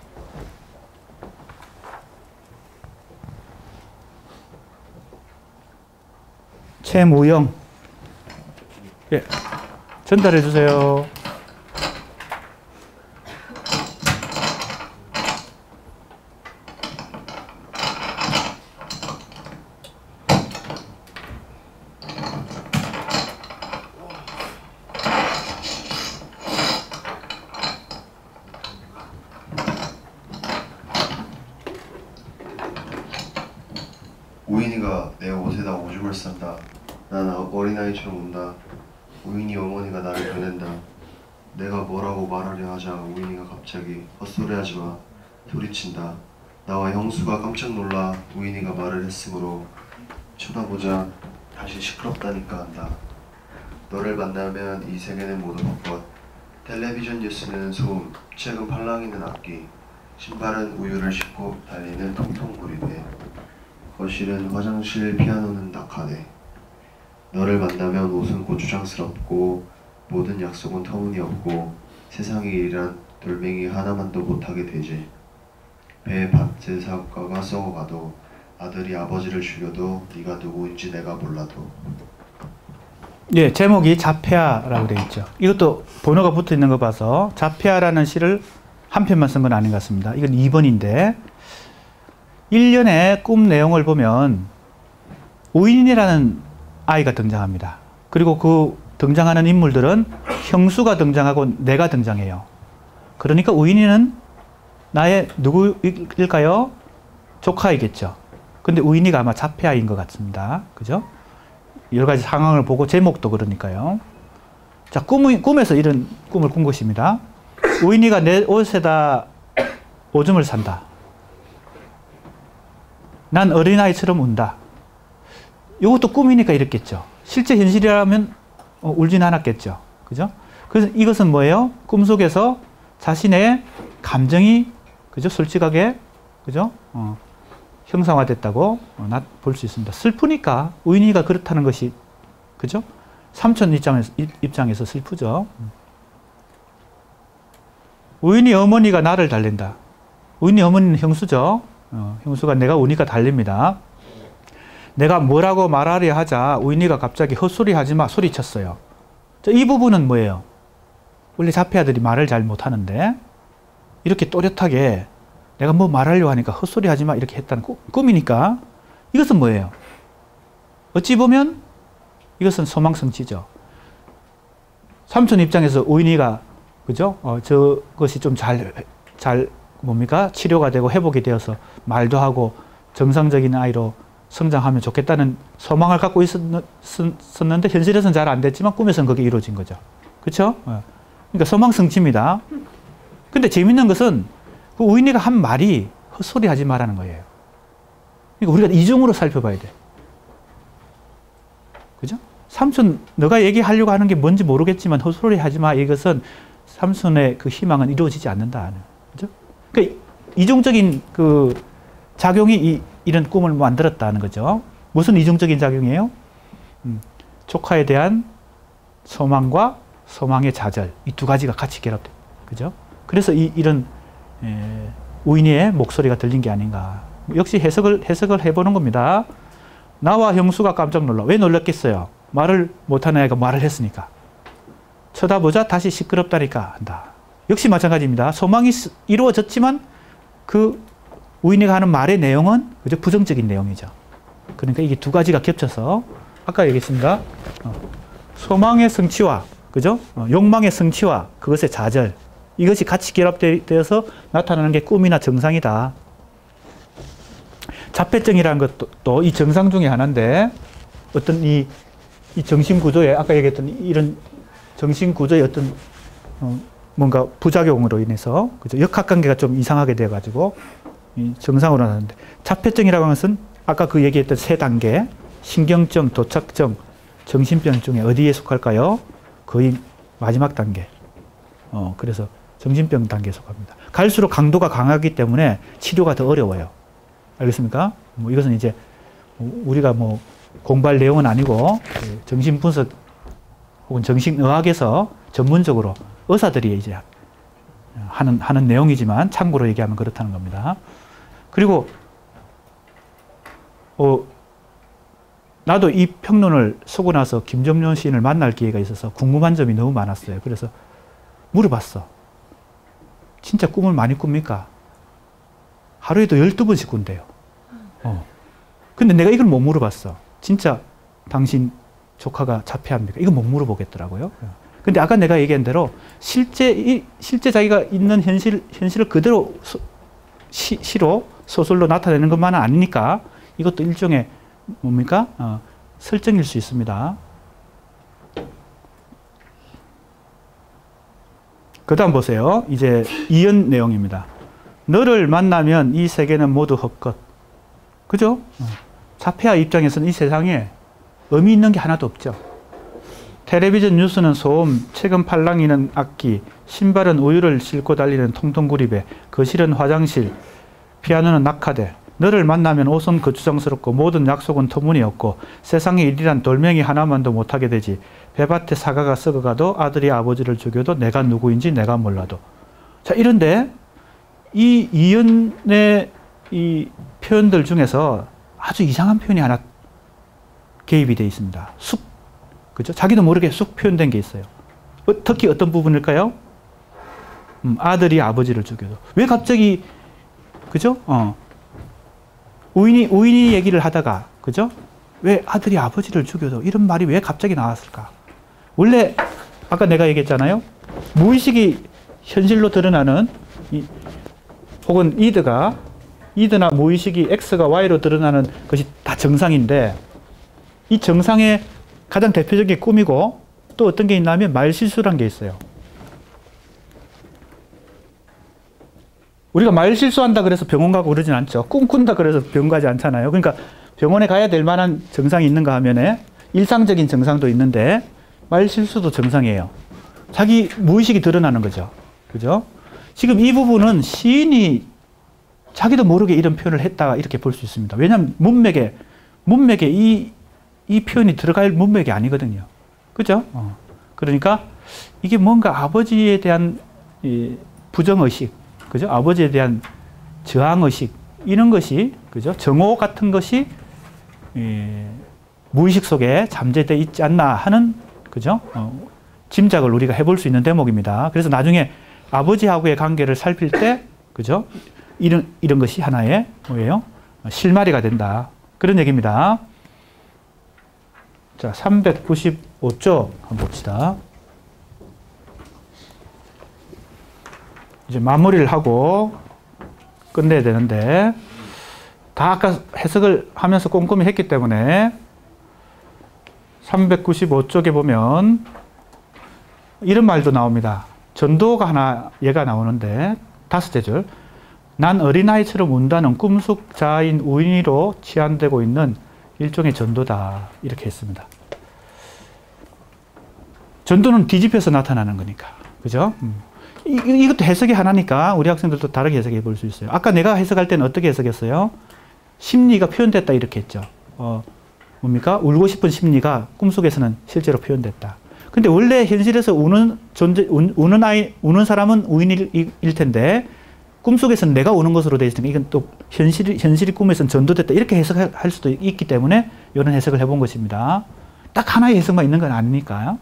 최무영. 예, 전달해 주세요. 우인이가 내 옷에다 오줌을 싼다. 난 어린아이처럼 운다. 우인이 어머니가 나를 보낸다. 내가 뭐라고 말하려 하자 우인이가 갑자기 헛소리하지마 소리친다. 나와 형수가 깜짝 놀라 우인이가 말을 했으므로 쳐다보자 다시 시끄럽다니까 한다. 너를 만나면 이 세계는 모두 벚꽃. 텔레비전 뉴스는 소음, 책은 팔랑이는 악기, 신발은 우유를 싣고 달리는 통통구리네. 거실은 화장실, 피아노는 낙하네. 너를 만나면 옷은 고추장스럽고 모든 약속은 터무니없고 세상의 일이란 돌멩이 하나만도 못하게 되지. 배 밭의 사과가 썩어가도 아들이 아버지를 죽여도 네가 누구인지 내가 몰라도. 예, 제목이 자폐아라고 되어 있죠. 이것도 번호가 붙어 있는 거 봐서 자폐아라는 시를 한 편만 쓴 건 아닌 것 같습니다. 이건 이 번인데 일련의 꿈 내용을 보면 우인이라는 아이가 등장합니다. 그리고 그 등장하는 인물들은 형수가 등장하고 내가 등장해요. 그러니까 우인이는 나의 누구일까요? 조카이겠죠. 근데 우인이가 아마 자폐아인 것 같습니다. 그죠? 여러 가지 상황을 보고 제목도 그러니까요. 자, 꿈, 꿈에서 이런 꿈을 꾼 것입니다. 우인이가 내 옷에다 오줌을 산다. 난 어린아이처럼 운다. 이것도 꿈이니까 이랬겠죠. 실제 현실이라면 어, 울진 않았겠죠. 그죠? 그래서 이것은 뭐예요? 꿈속에서 자신의 감정이 그죠? 솔직하게 그죠? 어, 형상화됐다고 어, 볼 수 있습니다. 슬프니까 우인이가 그렇다는 것이 그죠? 삼촌 입장에서, 입장에서 슬프죠. 우인이 어머니가 나를 달랜다. 우인이 어머니는 형수죠. 어, 형수가 내가 우니까 달립니다. 내가 뭐라고 말하려 하자 우인이가 갑자기 헛소리 하지마 소리쳤어요. 자, 이 부분은 뭐예요? 원래 자폐아들이 말을 잘 못하는데 이렇게 또렷하게 내가 뭐 말하려고 하니까 헛소리 하지마 이렇게 했다는 꿈이니까 이것은 뭐예요? 어찌 보면 이것은 소망성취죠. 삼촌 입장에서 우인이가 그죠? 어, 저것이 좀 잘, 잘 뭡니까? 치료가 되고 회복이 되어서 말도 하고 정상적인 아이로 성장하면 좋겠다는 소망을 갖고 있었는데 현실에서는 잘 안 됐지만 꿈에서는 그게 이루어진 거죠. 그렇죠? 그러니까 소망성취입니다. 근데 재밌는 것은 그 우인이가 한 말이 헛소리 하지 말라는 거예요. 그러니까 우리가 이중으로 살펴봐야 돼. 그죠? 삼촌 너가 얘기하려고 하는 게 뭔지 모르겠지만 헛소리 하지 마. 이것은 삼촌의 그 희망은 이루어지지 않는다. 그죠? 그러니까 이중적인 그 작용이 이, 이런 꿈을 만들었다는 거죠. 무슨 이중적인 작용이에요? 음, 조카에 대한 소망과 소망의 좌절, 이 두 가지가 같이 결합돼요. 그죠? 그래서 이, 이런 에, 우인이의 목소리가 들린 게 아닌가. 역시 해석을 해석을 해보는 겁니다. 나와 형수가 깜짝 놀라. 왜 놀랐겠어요? 말을 못하는 애가 말을 했으니까. 쳐다보자 다시 시끄럽다니까 한다. 역시 마찬가지입니다. 소망이 이루어졌지만 그 우인이가 하는 말의 내용은 그저 부정적인 내용이죠. 그러니까 이게 두 가지가 겹쳐서 아까 얘기했습니다. 어, 소망의 성취와 그죠? 어, 욕망의 성취와 그것의 좌절 이것이 같이 결합되어서 나타나는 게 꿈이나 정상이다. 자폐증이라는 것도 또 이 증상 중에 하나인데 어떤 이, 이 정신 구조에 아까 얘기했던 이런 정신 구조의 어떤 어, 뭔가 부작용으로 인해서 그죠? 역학관계가 좀 이상하게 돼가지고 이 증상으로 나는데 자폐증이라고 하는 것은 아까 그 얘기했던 세 단계 신경증, 도착증, 정신병 중에 어디에 속할까요? 거의 마지막 단계. 어, 그래서 정신병 단계에 속합니다. 갈수록 강도가 강하기 때문에 치료가 더 어려워요. 알겠습니까? 뭐 이것은 이제 우리가 뭐 공부할 내용은 아니고 정신분석 혹은 정신의학에서 전문적으로 의사들이 이제 하는, 하는 내용이지만 참고로 얘기하면 그렇다는 겁니다. 그리고 어, 나도 이 평론을 쓰고 나서 김정년 시인을 만날 기회가 있어서 궁금한 점이 너무 많았어요. 그래서 물어봤어. 진짜 꿈을 많이 꿉니까? 하루에도 열두 번씩 꾼대요. 어. 근데 내가 이걸 못 물어봤어. 진짜 당신 조카가 자폐합니까? 이거 못 물어보겠더라고요. 근데 아까 내가 얘기한 대로 실제, 이, 실제 자기가 있는 현실, 현실을 그대로 소, 시, 시로 소설로 나타내는 것만은 아니니까 이것도 일종의 뭡니까? 어, 설정일 수 있습니다. 그 다음 보세요. 이제 이연 내용입니다. 너를 만나면 이 세계는 모두 헛것. 그죠? 어. 자폐아 입장에서는 이 세상에 의미 있는 게 하나도 없죠. 텔레비전 뉴스는 소음, 책은 팔랑이는 악기, 신발은 우유를 싣고 달리는 통통구리배, 거실은 화장실, 피아노는 낙하대. 너를 만나면 옷은 거추장스럽고 모든 약속은 터무니없고 세상의 일이란 돌멩이 하나만도 못하게 되지. 배밭에 사과가 썩어가도 아들이 아버지를 죽여도 내가 누구인지 내가 몰라도. 자, 이런데 이 이연의 이 표현들 중에서 아주 이상한 표현이 하나 개입이 되어 있습니다. 쑥, 그죠? 자기도 모르게 쑥 표현된 게 있어요. 어, 특히 어떤 부분일까요? 음, 아들이 아버지를 죽여도. 왜 갑자기, 그죠? 어. 우인이, 우인이 얘기를 하다가, 그죠? 왜 아들이 아버지를 죽여도 이런 말이 왜 갑자기 나왔을까? 원래, 아까 내가 얘기했잖아요. 무의식이 현실로 드러나는, 이, 혹은 이드가, 이드나 무의식이 X가 Y로 드러나는 것이 다 정상인데, 이 정상의 가장 대표적인 꿈이고, 또 어떤 게 있냐면 말실수란 게 있어요. 우리가 말실수한다 그래서 병원 가고 그러진 않죠. 꿈꾼다 그래서 병원 가지 않잖아요. 그러니까 병원에 가야 될 만한 정상이 있는가 하면은 일상적인 정상도 있는데 말실수도 정상이에요. 자기 무의식이 드러나는 거죠. 그죠? 지금 이 부분은 시인이 자기도 모르게 이런 표현을 했다 이렇게 볼 수 있습니다. 왜냐하면 문맥에 문맥에 이, 이 표현이 들어갈 문맥이 아니거든요. 그죠? 어. 그러니까 이게 뭔가 아버지에 대한 이 부정의식, 그죠? 아버지에 대한 저항의식, 이런 것이, 그죠? 정오 같은 것이, 예, 무의식 속에 잠재되어 있지 않나 하는, 그죠? 어, 짐작을 우리가 해볼 수 있는 대목입니다. 그래서 나중에 아버지하고의 관계를 살필 때, 그죠? 이런, 이런 것이 하나의, 뭐예요? 실마리가 된다. 그런 얘기입니다. 자, 삼백구십오 쪽 한번 봅시다. 이제 마무리를 하고 끝내야 되는데, 다 아까 해석을 하면서 꼼꼼히 했기 때문에 삼백구십오 쪽에 보면 이런 말도 나옵니다. 전도가 하나 얘가 나오는데 다섯째 줄, 난 어린아이처럼 운다는 꿈속자인 우인이로 치환되고 있는 일종의 전도다, 이렇게 했습니다. 전도는 뒤집혀서 나타나는 거니까, 그죠? 음. 이, 이것도 해석이 하나니까 우리 학생들도 다르게 해석해 볼 수 있어요. 아까 내가 해석할 때는 어떻게 해석했어요? 심리가 표현됐다 이렇게 했죠. 어, 뭡니까? 울고 싶은 심리가 꿈속에서는 실제로 표현됐다. 근데 원래 현실에서 우는 존재, 우, 우는 아이, 우는 사람은 우인일 일 텐데 꿈속에서는 내가 우는 것으로 되어 있으니까 이건 또 현실, 현실이 꿈에서는 전도됐다 이렇게 해석할 수도 있기 때문에 이런 해석을 해본 것입니다. 딱 하나의 해석만 있는 건 아니니까요.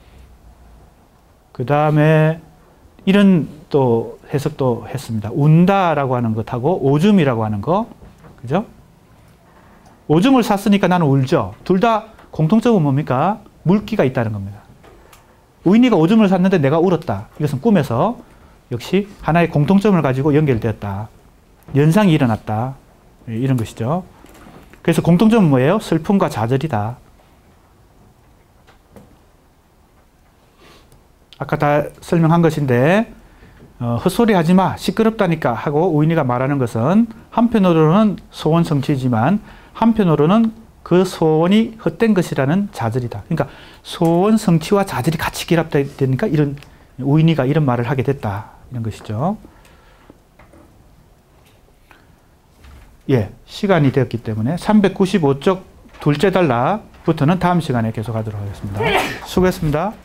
그 다음에 이런 또 해석도 했습니다. 운다라고 하는 것하고 오줌이라고 하는 거, 그죠? 오줌을 쌌으니까 나는 울죠. 둘 다 공통점은 뭡니까? 물기가 있다는 겁니다. 우인이가 오줌을 쌌는데 내가 울었다. 이것은 꿈에서 역시 하나의 공통점을 가지고 연결되었다. 연상이 일어났다. 이런 것이죠. 그래서 공통점은 뭐예요? 슬픔과 좌절이다. 아까 다 설명한 것인데 어, 헛소리 하지 마, 시끄럽다니까 하고 우인이가 말하는 것은 한편으로는 소원 성취지만 한편으로는 그 소원이 헛된 것이라는 좌절이다. 그러니까 소원 성취와 좌절이 같이 결합되니까 이런 우인이가 이런 말을 하게 됐다. 이런 것이죠. 예, 시간이 되었기 때문에 삼백구십오 쪽 둘째 단락부터는 다음 시간에 계속하도록 하겠습니다. 수고했습니다.